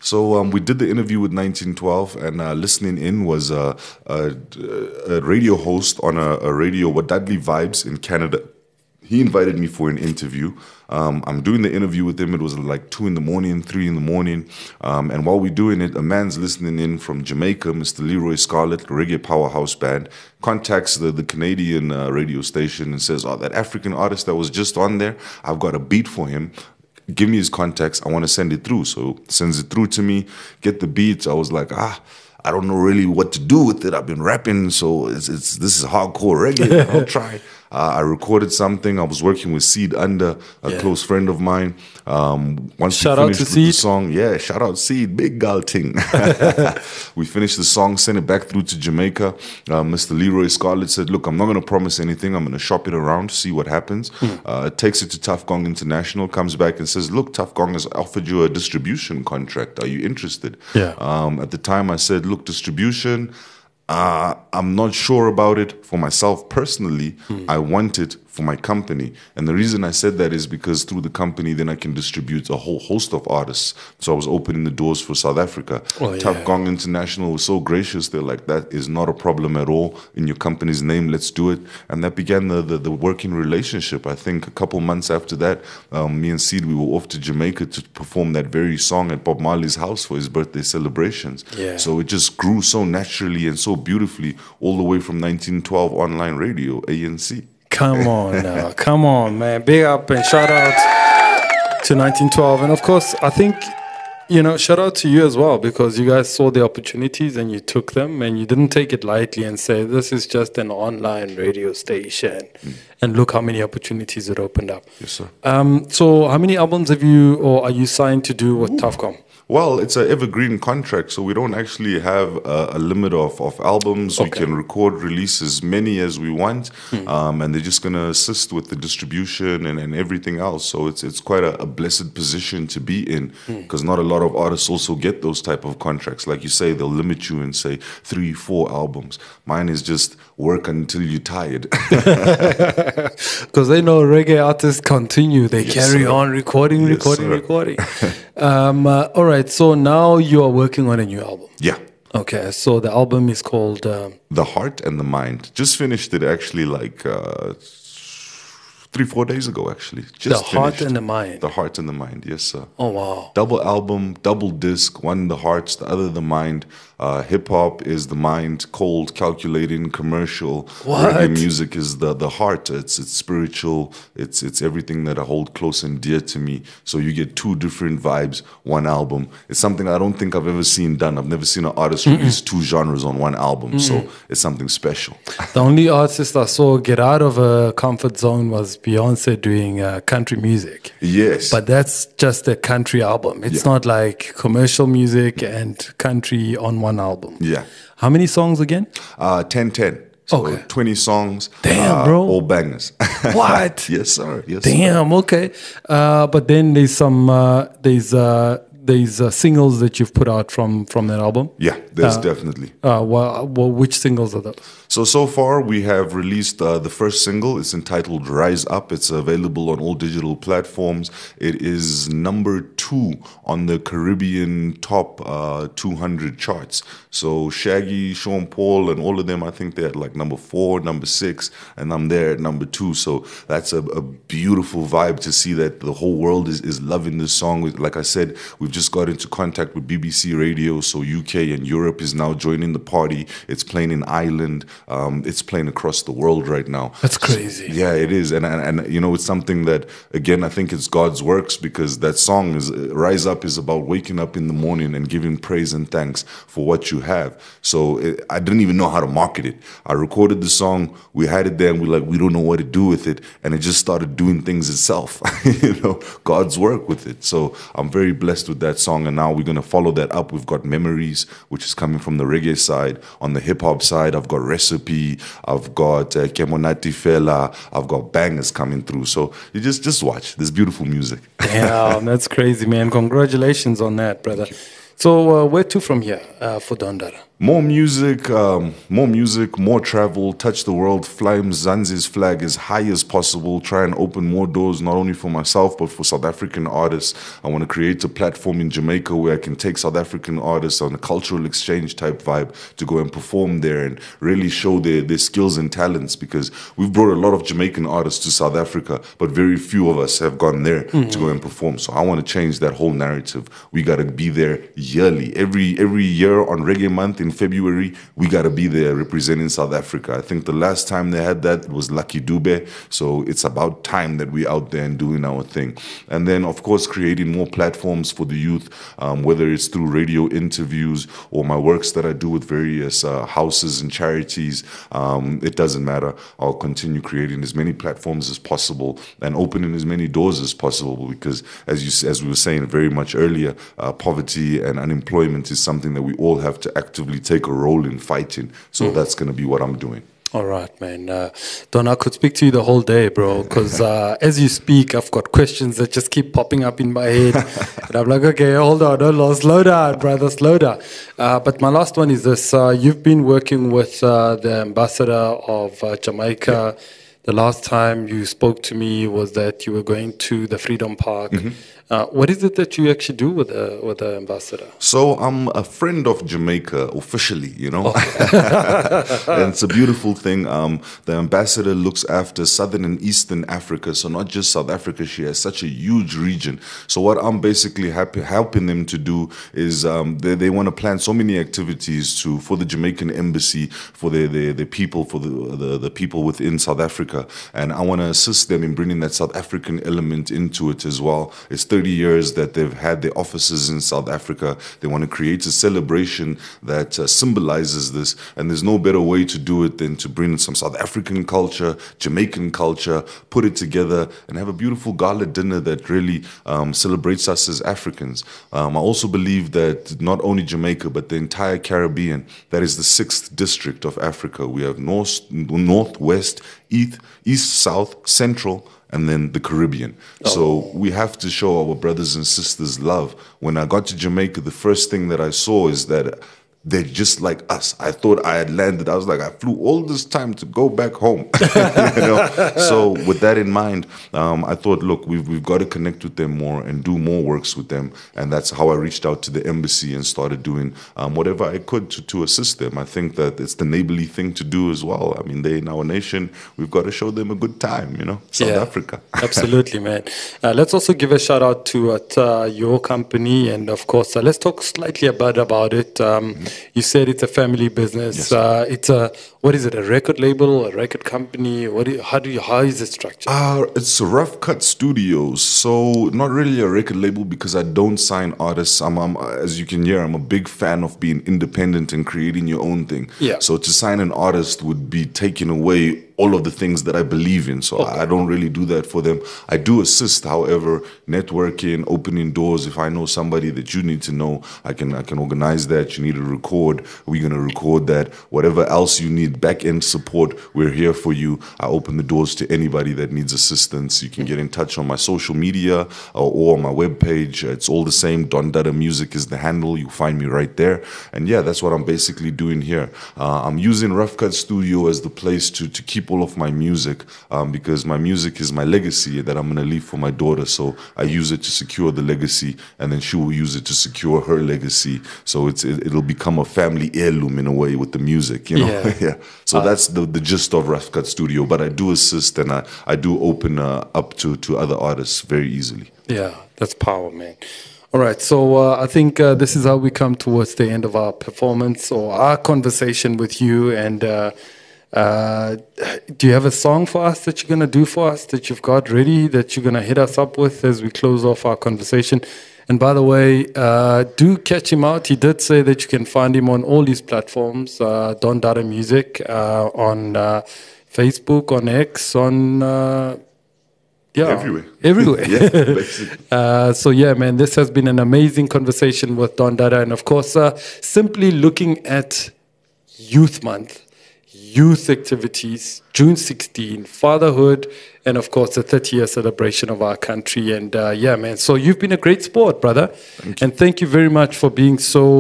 So um, we did the interview with nineteen twelve, and uh, listening in was uh, a, a radio host on a, a radio, what Dudley Vibes in Canada. He invited me for an interview. Um, I'm doing the interview with him. It was like two in the morning, three in the morning. Um, and while we're doing it, a man's listening in from Jamaica, Mister Leroy Scarlett, reggae powerhouse band, contacts the, the Canadian uh, radio station and says, oh, that African artist that was just on there, I've got a beat for him. Give me his contacts. I want to send it through. So sends it through to me, get the beats. I was like, ah, I don't know really what to do with it. I've been rapping, so it's, it's this is hardcore reggae. I'll try. Uh, I recorded something. I was working with Seed Under, a yeah. close friend of mine. Um, once shout we out finished to with Seed. the song, yeah, shout out Seed, big gal ting. We finished the song, sent it back through to Jamaica. Uh, Mister Leroy Scarlett said, look, I'm not going to promise anything. I'm going to shop it around, see what happens. Mm. Uh, takes it to Tough Gong International, comes back and says, look, Tough Gong has offered you a distribution contract. Are you interested? Yeah. Um, at the time, I said, look, distribution, Uh, I'm not sure about it for myself personally. Mm. I want it for my company. And the reason I said that is because through the company, then I can distribute a whole host of artists. So I was opening the doors for South Africa. Oh, Tough yeah. Gong International was so gracious. They're like, that is not a problem at all. In your company's name, let's do it. And that began the, the, the working relationship. I think a couple months after that, um, me and Seed, we were off to Jamaica to perform that very song at Bob Marley's house for his birthday celebrations. Yeah. So it just grew so naturally and so beautifully all the way from nineteen twelve online radio, A N C. Come on now. Come on, man. Big up and shout out to nineteen twelve. And of course, I think, you know, shout out to you as well, because you guys saw the opportunities and you took them and you didn't take it lightly and say, this is just an online radio station. Mm. And look how many opportunities it opened up. Yes, sir. Um, so how many albums have you, or are you signed to do with Ooh. Tough Gong? Well, it's an evergreen contract, so we don't actually have a, a limit of, of albums. Okay. We can record, release as many as we want, mm. um, and they're just going to assist with the distribution and, and everything else. So it's it's quite a, a blessed position to be in, because mm. not a lot of artists also get those type of contracts. Like you say, they'll limit you and say three, four albums. Mine is just work until you're tired. Because they know reggae artists continue. They yes, carry sir. on recording, yes, recording, sir. recording. um, uh, all right. So now you are working on a new album. Yeah. Okay. So the album is called um, The Heart and the Mind. Just finished it actually like uh, three, four days ago, actually. Just The Heart finished. and the Mind. The Heart and the Mind, yes, sir. Oh, wow. Double album, double disc, one the hearts, the other the mind. Uh, hip hop is the mind, cold, calculating, commercial. What? Reggae music is the the heart. It's it's spiritual. It's it's everything that I hold close and dear to me. So you get two different vibes, one album. It's something I don't think I've ever seen done. I've never seen an artist Mm-mm. release two genres on one album. Mm-mm. So it's something special. The only artist I saw get out of a comfort zone was Beyonce doing uh, country music. Yes. But that's just a country album. It's yeah. not like commercial music and country on one album. Yeah. How many songs again? Uh, ten ten. So okay. twenty songs. Damn, uh, bro. All bangers. What? Yes, sir. Yes, Damn, sir. okay. Uh, but then there's some, uh, there's, uh, there's uh, singles that you've put out from, from that album? Yeah, there's uh, definitely. Uh, well, well, which singles are those? So, so far we have released uh, the first single. It's entitled Rise Up. It's available on all digital platforms. It is number two on the Caribbean top uh, two hundred charts. So Shaggy, Sean Paul, and all of them, I think they're at like number four, number six, and I'm there at number two. So that's a, a beautiful vibe to see that the whole world is, is loving this song. Like I said, we've just got into contact with B B C Radio, so U K and Europe is now joining the party. It's playing in Ireland. Um, it's playing across the world right now. That's crazy. So, yeah, it is. And, and, and, you know, it's something that, again, I think it's God's works, because that song is Rise Up is about waking up in the morning and giving praise and thanks for what you have. So it, I didn't even know how to market it. I recorded the song. We had it there and we're like, we don't know what to do with it. And it just started doing things itself, you know, God's work with it. So I'm very blessed with that song. And now we're going to follow that up. We've got Memories, which is coming from the reggae side. On the hip hop side, I've got Recipe. I've got uh, Kemonati Fela. I've got bangers coming through. So you just just watch. There's beautiful music. Damn, that's crazy, man. Congratulations on that, brother. So uh, where to from here uh, for Dada? More music, um, more music, more travel, touch the world, fly Mzansi's flag as high as possible, try and open more doors, not only for myself, but for South African artists. I want to create a platform in Jamaica where I can take South African artists on a cultural exchange type vibe to go and perform there and really show their, their skills and talents, because we've brought a lot of Jamaican artists to South Africa, but very few of us have gone there mm-hmm. to go and perform. So I want to change that whole narrative. We got to be there yearly. Every, every year on Reggae Month in February, we got to be there representing South Africa. I think the last time they had that was Lucky Dube. So it's about time that we're out there and doing our thing. And then, of course, creating more platforms for the youth, um, whether it's through radio interviews or my works that I do with various uh, houses and charities. Um, it doesn't matter. I'll continue creating as many platforms as possible and opening as many doors as possible, because as you as we were saying very much earlier, uh, poverty and unemployment is something that we all have to actively take a role in fighting. So mm. that's going to be what I'm doing. All right, man. Uh, Don, I could speak to you the whole day, bro, because uh, as you speak, I've got questions that just keep popping up in my head. And I'm like, okay, hold on, hold on, slow down, brother, slow down. Uh, but my last one is this. Uh, you've been working with uh, the ambassador of uh, Jamaica. Yeah. The last time you spoke to me was that you were going to the Freedom Park. Mm-hmm. Uh, what is it that you actually do with the, with the ambassador? So I'm a friend of Jamaica officially, you know. Oh. And it's a beautiful thing. Um, the ambassador looks after Southern and Eastern Africa, so not just South Africa. She has such a huge region. So what I'm basically happy, helping them to do is um, they, they want to plan so many activities to for the Jamaican embassy, for the, the, the people, for the, the, the people within South Africa. And I want to assist them in bringing that South African element into it as well. It's thirty years that they've had their offices in South Africa. They want to create a celebration that uh, symbolizes this, and there's no better way to do it than to bring some South African culture, Jamaican culture, put it together and have a beautiful gala dinner that really um, celebrates us as Africans. Um, I also believe that not only Jamaica, but the entire Caribbean, that is the sixth district of Africa. We have north, north, west, east, east, south, central, and then the Caribbean. Oh. So we have to show our brothers and sisters love. When I got to Jamaica, the first thing that I saw is that they're just like us. I thought I had landed. I was like, I flew all this time to go back home. You know? So with that in mind, um, I thought, look, we've, we've got to connect with them more and do more works with them. And that's how I reached out to the embassy and started doing um, whatever I could to, to assist them. I think that it's the neighborly thing to do as well. I mean, they in our nation, we've got to show them a good time, you know, South yeah, Africa. Absolutely, man. Uh, let's also give a shout out to uh, your company. And of course, uh, let's talk slightly about, about it. Um, mm-hmm. You said it's a family business. Yes. Uh, it's a, what is it, a record label, a record company? What? Do you, how do you, how is it structured? Uh, it's Rough Cut Studios. So not really a record label because I don't sign artists. I'm, I'm, as you can hear, I'm a big fan of being independent and creating your own thing. Yeah. So to sign an artist would be taking away all of the things that I believe in. So okay. I don't really do that for them. I do assist, however, networking, opening doors. If I know somebody that you need to know, I can I can organize that. You need to record, we're going to record that. Whatever else you need, back-end support, we're here for you. I open the doors to anybody that needs assistance. You can get in touch on my social media or, or on my webpage. It's all the same. Don Dada Music is the handle. You'll find me right there. And yeah, that's what I'm basically doing here. Uh, I'm using Rough Cut Studio as the place to, to keep all of my music um, because my music is my legacy that I'm going to leave for my daughter. So I use it to secure the legacy, and then she will use it to secure her legacy. So it's it, it'll become a family heirloom in a way with the music, you know. Yeah. Yeah. So uh, that's the, the gist of Rough Cut Studio. But I do assist and I, I do open uh, up to, to other artists very easily. Yeah, that's power, man. All right, so uh, I think uh, this is how we come towards the end of our performance or our conversation with you. And uh, uh, do you have a song for us that you're going to do for us, that you've got ready, that you're going to hit us up with as we close off our conversation? And by the way, uh, do catch him out. He did say that you can find him on all these platforms, uh, Don Dada Music, uh, on uh, Facebook, on X, on... Uh, Yeah, everywhere. Everywhere. Yeah, uh, so yeah, man, this has been an amazing conversation with Don Dada. And of course, uh, simply looking at Youth Month, youth activities, June sixteenth, fatherhood, and of course, the thirty-year celebration of our country. And uh, yeah, man, so you've been a great sport, brother. Thank you. And thank you very much for being so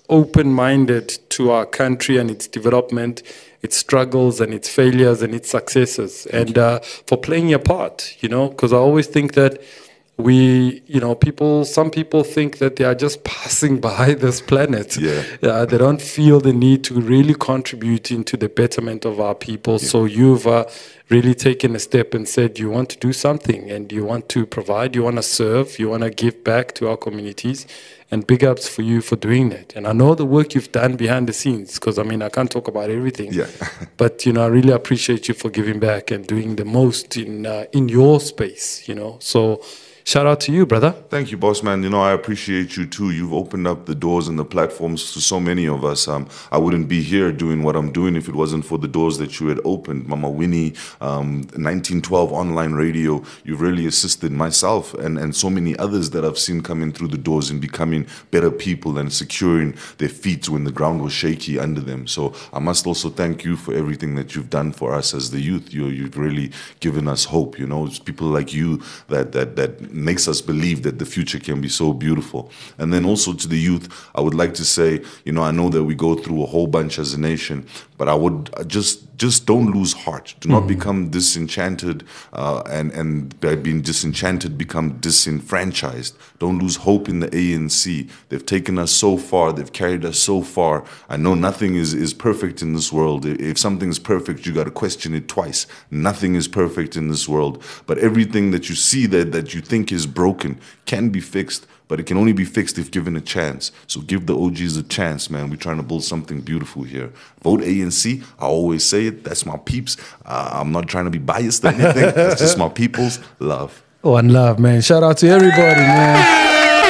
open-minded to our country and its development, its struggles and its failures and its successes, and uh, for playing your part, you know, because I always think that we, you know, people, some people think that they are just passing by this planet. Yeah. Uh, they don't feel the need to really contribute into the betterment of our people. Yeah. So you've uh, really taken a step and said you want to do something, and you want to provide, you want to serve, you want to give back to our communities. And big ups for you for doing that. And I know the work you've done behind the scenes, because, I mean, I can't talk about everything. Yeah. But, you know, I really appreciate you for giving back and doing the most in uh, in your space, you know. So shout out to you, brother. Thank you, boss man. You know, I appreciate you too. You've opened up the doors and the platforms to so many of us. Um, I wouldn't be here doing what I'm doing if it wasn't for the doors that you had opened. Mama Winnie, um, nineteen twelve online radio. You've really assisted myself and, and so many others that I've seen coming through the doors and becoming better people and securing their feet when the ground was shaky under them. So I must also thank you for everything that you've done for us as the youth. You, you've really given us hope. You know, it's people like you that that that makes us believe that the future can be so beautiful. And then also to the youth, I would like to say, you know, I know that we go through a whole bunch as a nation, but I would just just don't lose heart. Do not mm-hmm. become disenchanted, uh, and and by being disenchanted, become disenfranchised. Don't lose hope in the A N C. They've taken us so far. They've carried us so far. I know nothing is, is perfect in this world. If something is perfect, you got to question it twice. Nothing is perfect in this world. But everything that you see that, that you think is broken can be fixed. But it can only be fixed if given a chance. So give the O Gs a chance, man. We're trying to build something beautiful here. Vote A N C. I always say it. That's my peeps. Uh, I'm not trying to be biased or anything. That's just my people's love. One love, man. Shout out to everybody, man.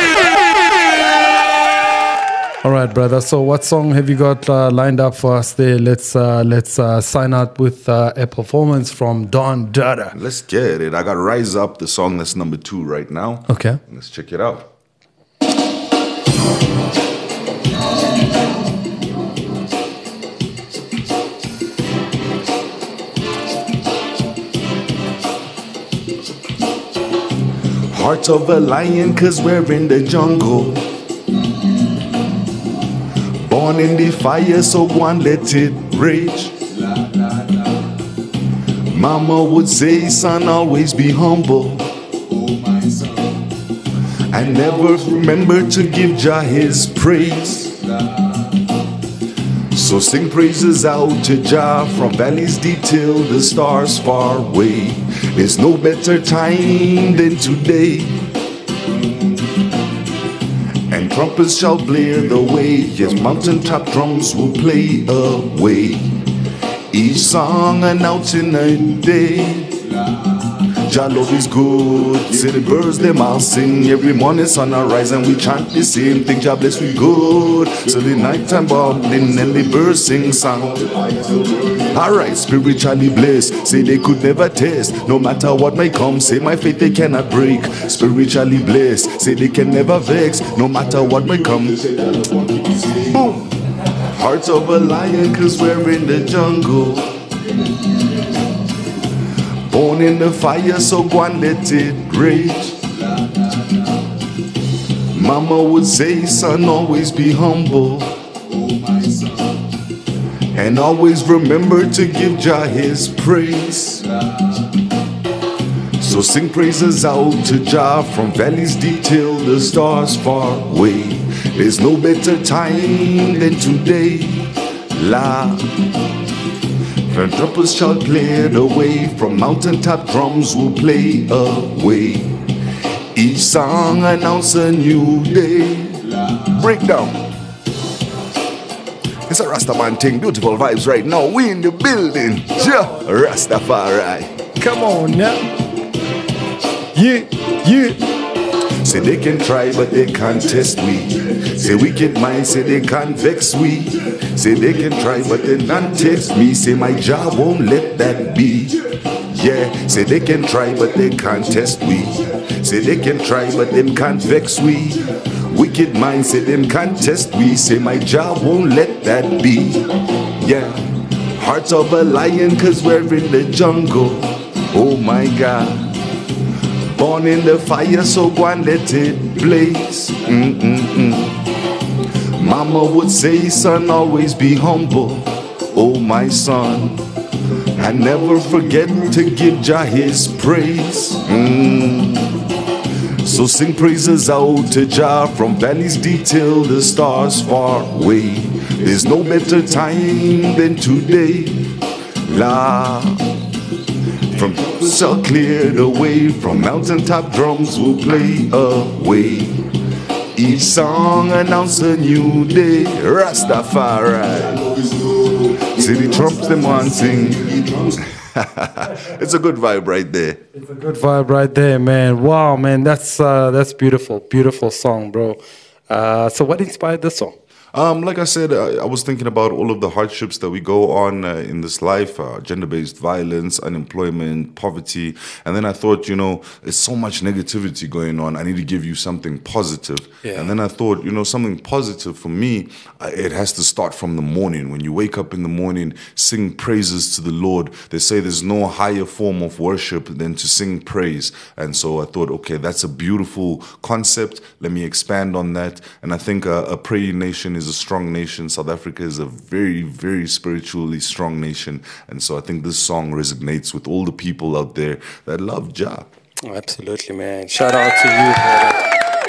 All right, brother. So what song have you got uh, lined up for us there? Let's uh, let's uh, sign out with uh, a performance from Don Dada. Let's get it. I got Rise Up, the song that's number two right now. Okay. Let's check it out. Heart of a lion, cause we're in the jungle. Born in the fire, so go and let it rage. Mama would say, son, always be humble. And never remember to give Jah his praise. So sing praises out to Jah from valleys deep till the stars far away. There's no better time than today. And trumpets shall blare the way. Yes, mountaintop drums will play away. Each song announcing a day. Jah love is good. See the birds them all sing. Every morning sun arise and we chant the same thing. Jah bless we good. So the nighttime bubbling and the birds sing song. Alright, spiritually blessed. Say they could never test. No matter what may come, say my faith they cannot break. Spiritually blessed. Say they can never vex. No matter what may come. Boom. Heart of a lion, cause we're in the jungle. Born in the fire, so go and let it rage. Mama would say, son, always be humble. And always remember to give Jah his praise. So sing praises out to Jah from valleys deep till the stars far away. There's no better time than today. La. When trumpets shall clear the way, from mountaintop drums will play away. Each song announce a new day. Breakdown. It's a Rastaman thing, beautiful vibes right now. We in the building. Ja, Rastafari. Come on now. Yeah, yeah. Say they can try, but they can't test we. Say wicked minds, say they can't vex we. Say they can try, but they can't test me. Say my job won't let that be. Yeah, say they can try, but they can't test we. Say they can try, but them can't vex we. Wicked minds, say them can't test we. Say my job won't let that be. Yeah, heart of a lion, cause we're in the jungle. Oh my God. Born in the fire, so go and let it blaze. Mm-mm-mm. Mama would say, son, always be humble, oh my son, and never forget to give Jah his praise. Mm. So sing praises out to Jah from valleys deep till the stars far away. There's no better time than today. La. From shall clear the way, from mountaintop drums will play away. Each song announce a new day. Rastafari. See the trumps them on sing. It's a good vibe right there. It's a good vibe right there, man. Wow, man, that's uh, that's beautiful, beautiful song, bro. Uh, so, what inspired this song? Um, like I said, I, I was thinking about all of the hardships that we go on uh, in this life, uh, gender-based violence, unemployment, poverty. And then I thought, you know, there's so much negativity going on. I need to give you something positive. Yeah. And then I thought, you know, something positive for me, uh, it has to start from the morning. When you wake up in the morning, sing praises to the Lord. They say there's no higher form of worship than to sing praise. And so I thought, okay, that's a beautiful concept. Let me expand on that. And I think uh, a praying nation is a strong nation. South Africa is a very, very spiritually strong nation. And so I think this song resonates with all the people out there that love Jah. Oh, absolutely, man. Shout out to you, brother.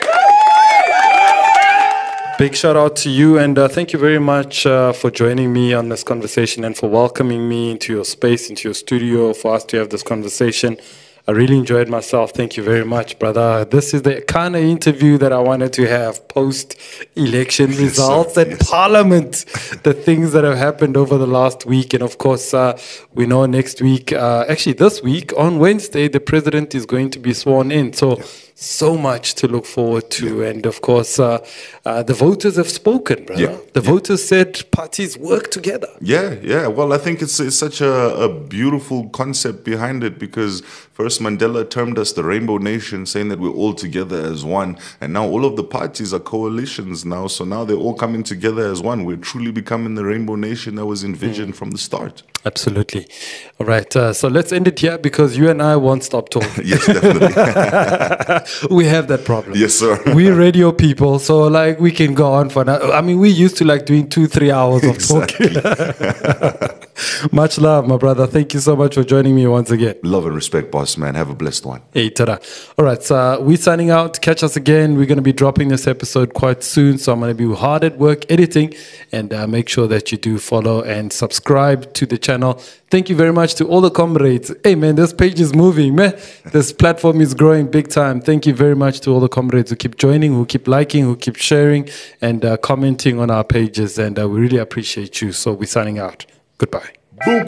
Big shout out to you, and uh, thank you very much uh, for joining me on this conversation and for welcoming me into your space, into your studio, for us to have this conversation. I really enjoyed myself. Thank you very much, brother. This is the kind of interview that I wanted to have post-election yes, results and yes. Parliament, the things that have happened over the last week. And of course, uh, we know next week, uh, actually this week, on Wednesday, the president is going to be sworn in. So, yeah. So much to look forward to. Yeah. And of course, uh, uh, the voters have spoken, brother. Yeah. The yeah. voters said parties work together. Yeah, yeah. Well, I think it's, it's such a, a beautiful concept behind it, because first Mandela termed us the Rainbow Nation, saying that we're all together as one. And now all of the parties are coalitions now. So now they're all coming together as one. We're truly becoming the Rainbow Nation that was envisioned mm. from the start. Absolutely. All right. Uh, so let's end it here, because you and I won't stop talking. Yes, definitely. We have that problem. Yes, sir. We're radio people, so like we can go on for now. I mean, we used to like doing two, three hours of exactly. talking. Much love, my brother. Thank you so much for joining me once again. Love and respect, boss man. Have a blessed one. Hey, tada. All right, so uh, we're signing out. Catch us again. We're going to be dropping this episode quite soon, so I'm going to be hard at work editing, and uh, make sure that you do follow and subscribe to the channel. Thank you very much to all the comrades. Hey, man, this page is moving, man. This platform is growing big time. Thank you very much to all the comrades who keep joining, who keep liking, who keep sharing, and uh, commenting on our pages. And uh, we really appreciate you. So we're signing out. Goodbye. Boom.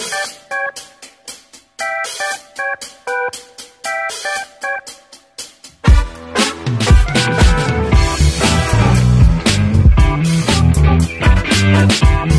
We'll be right back.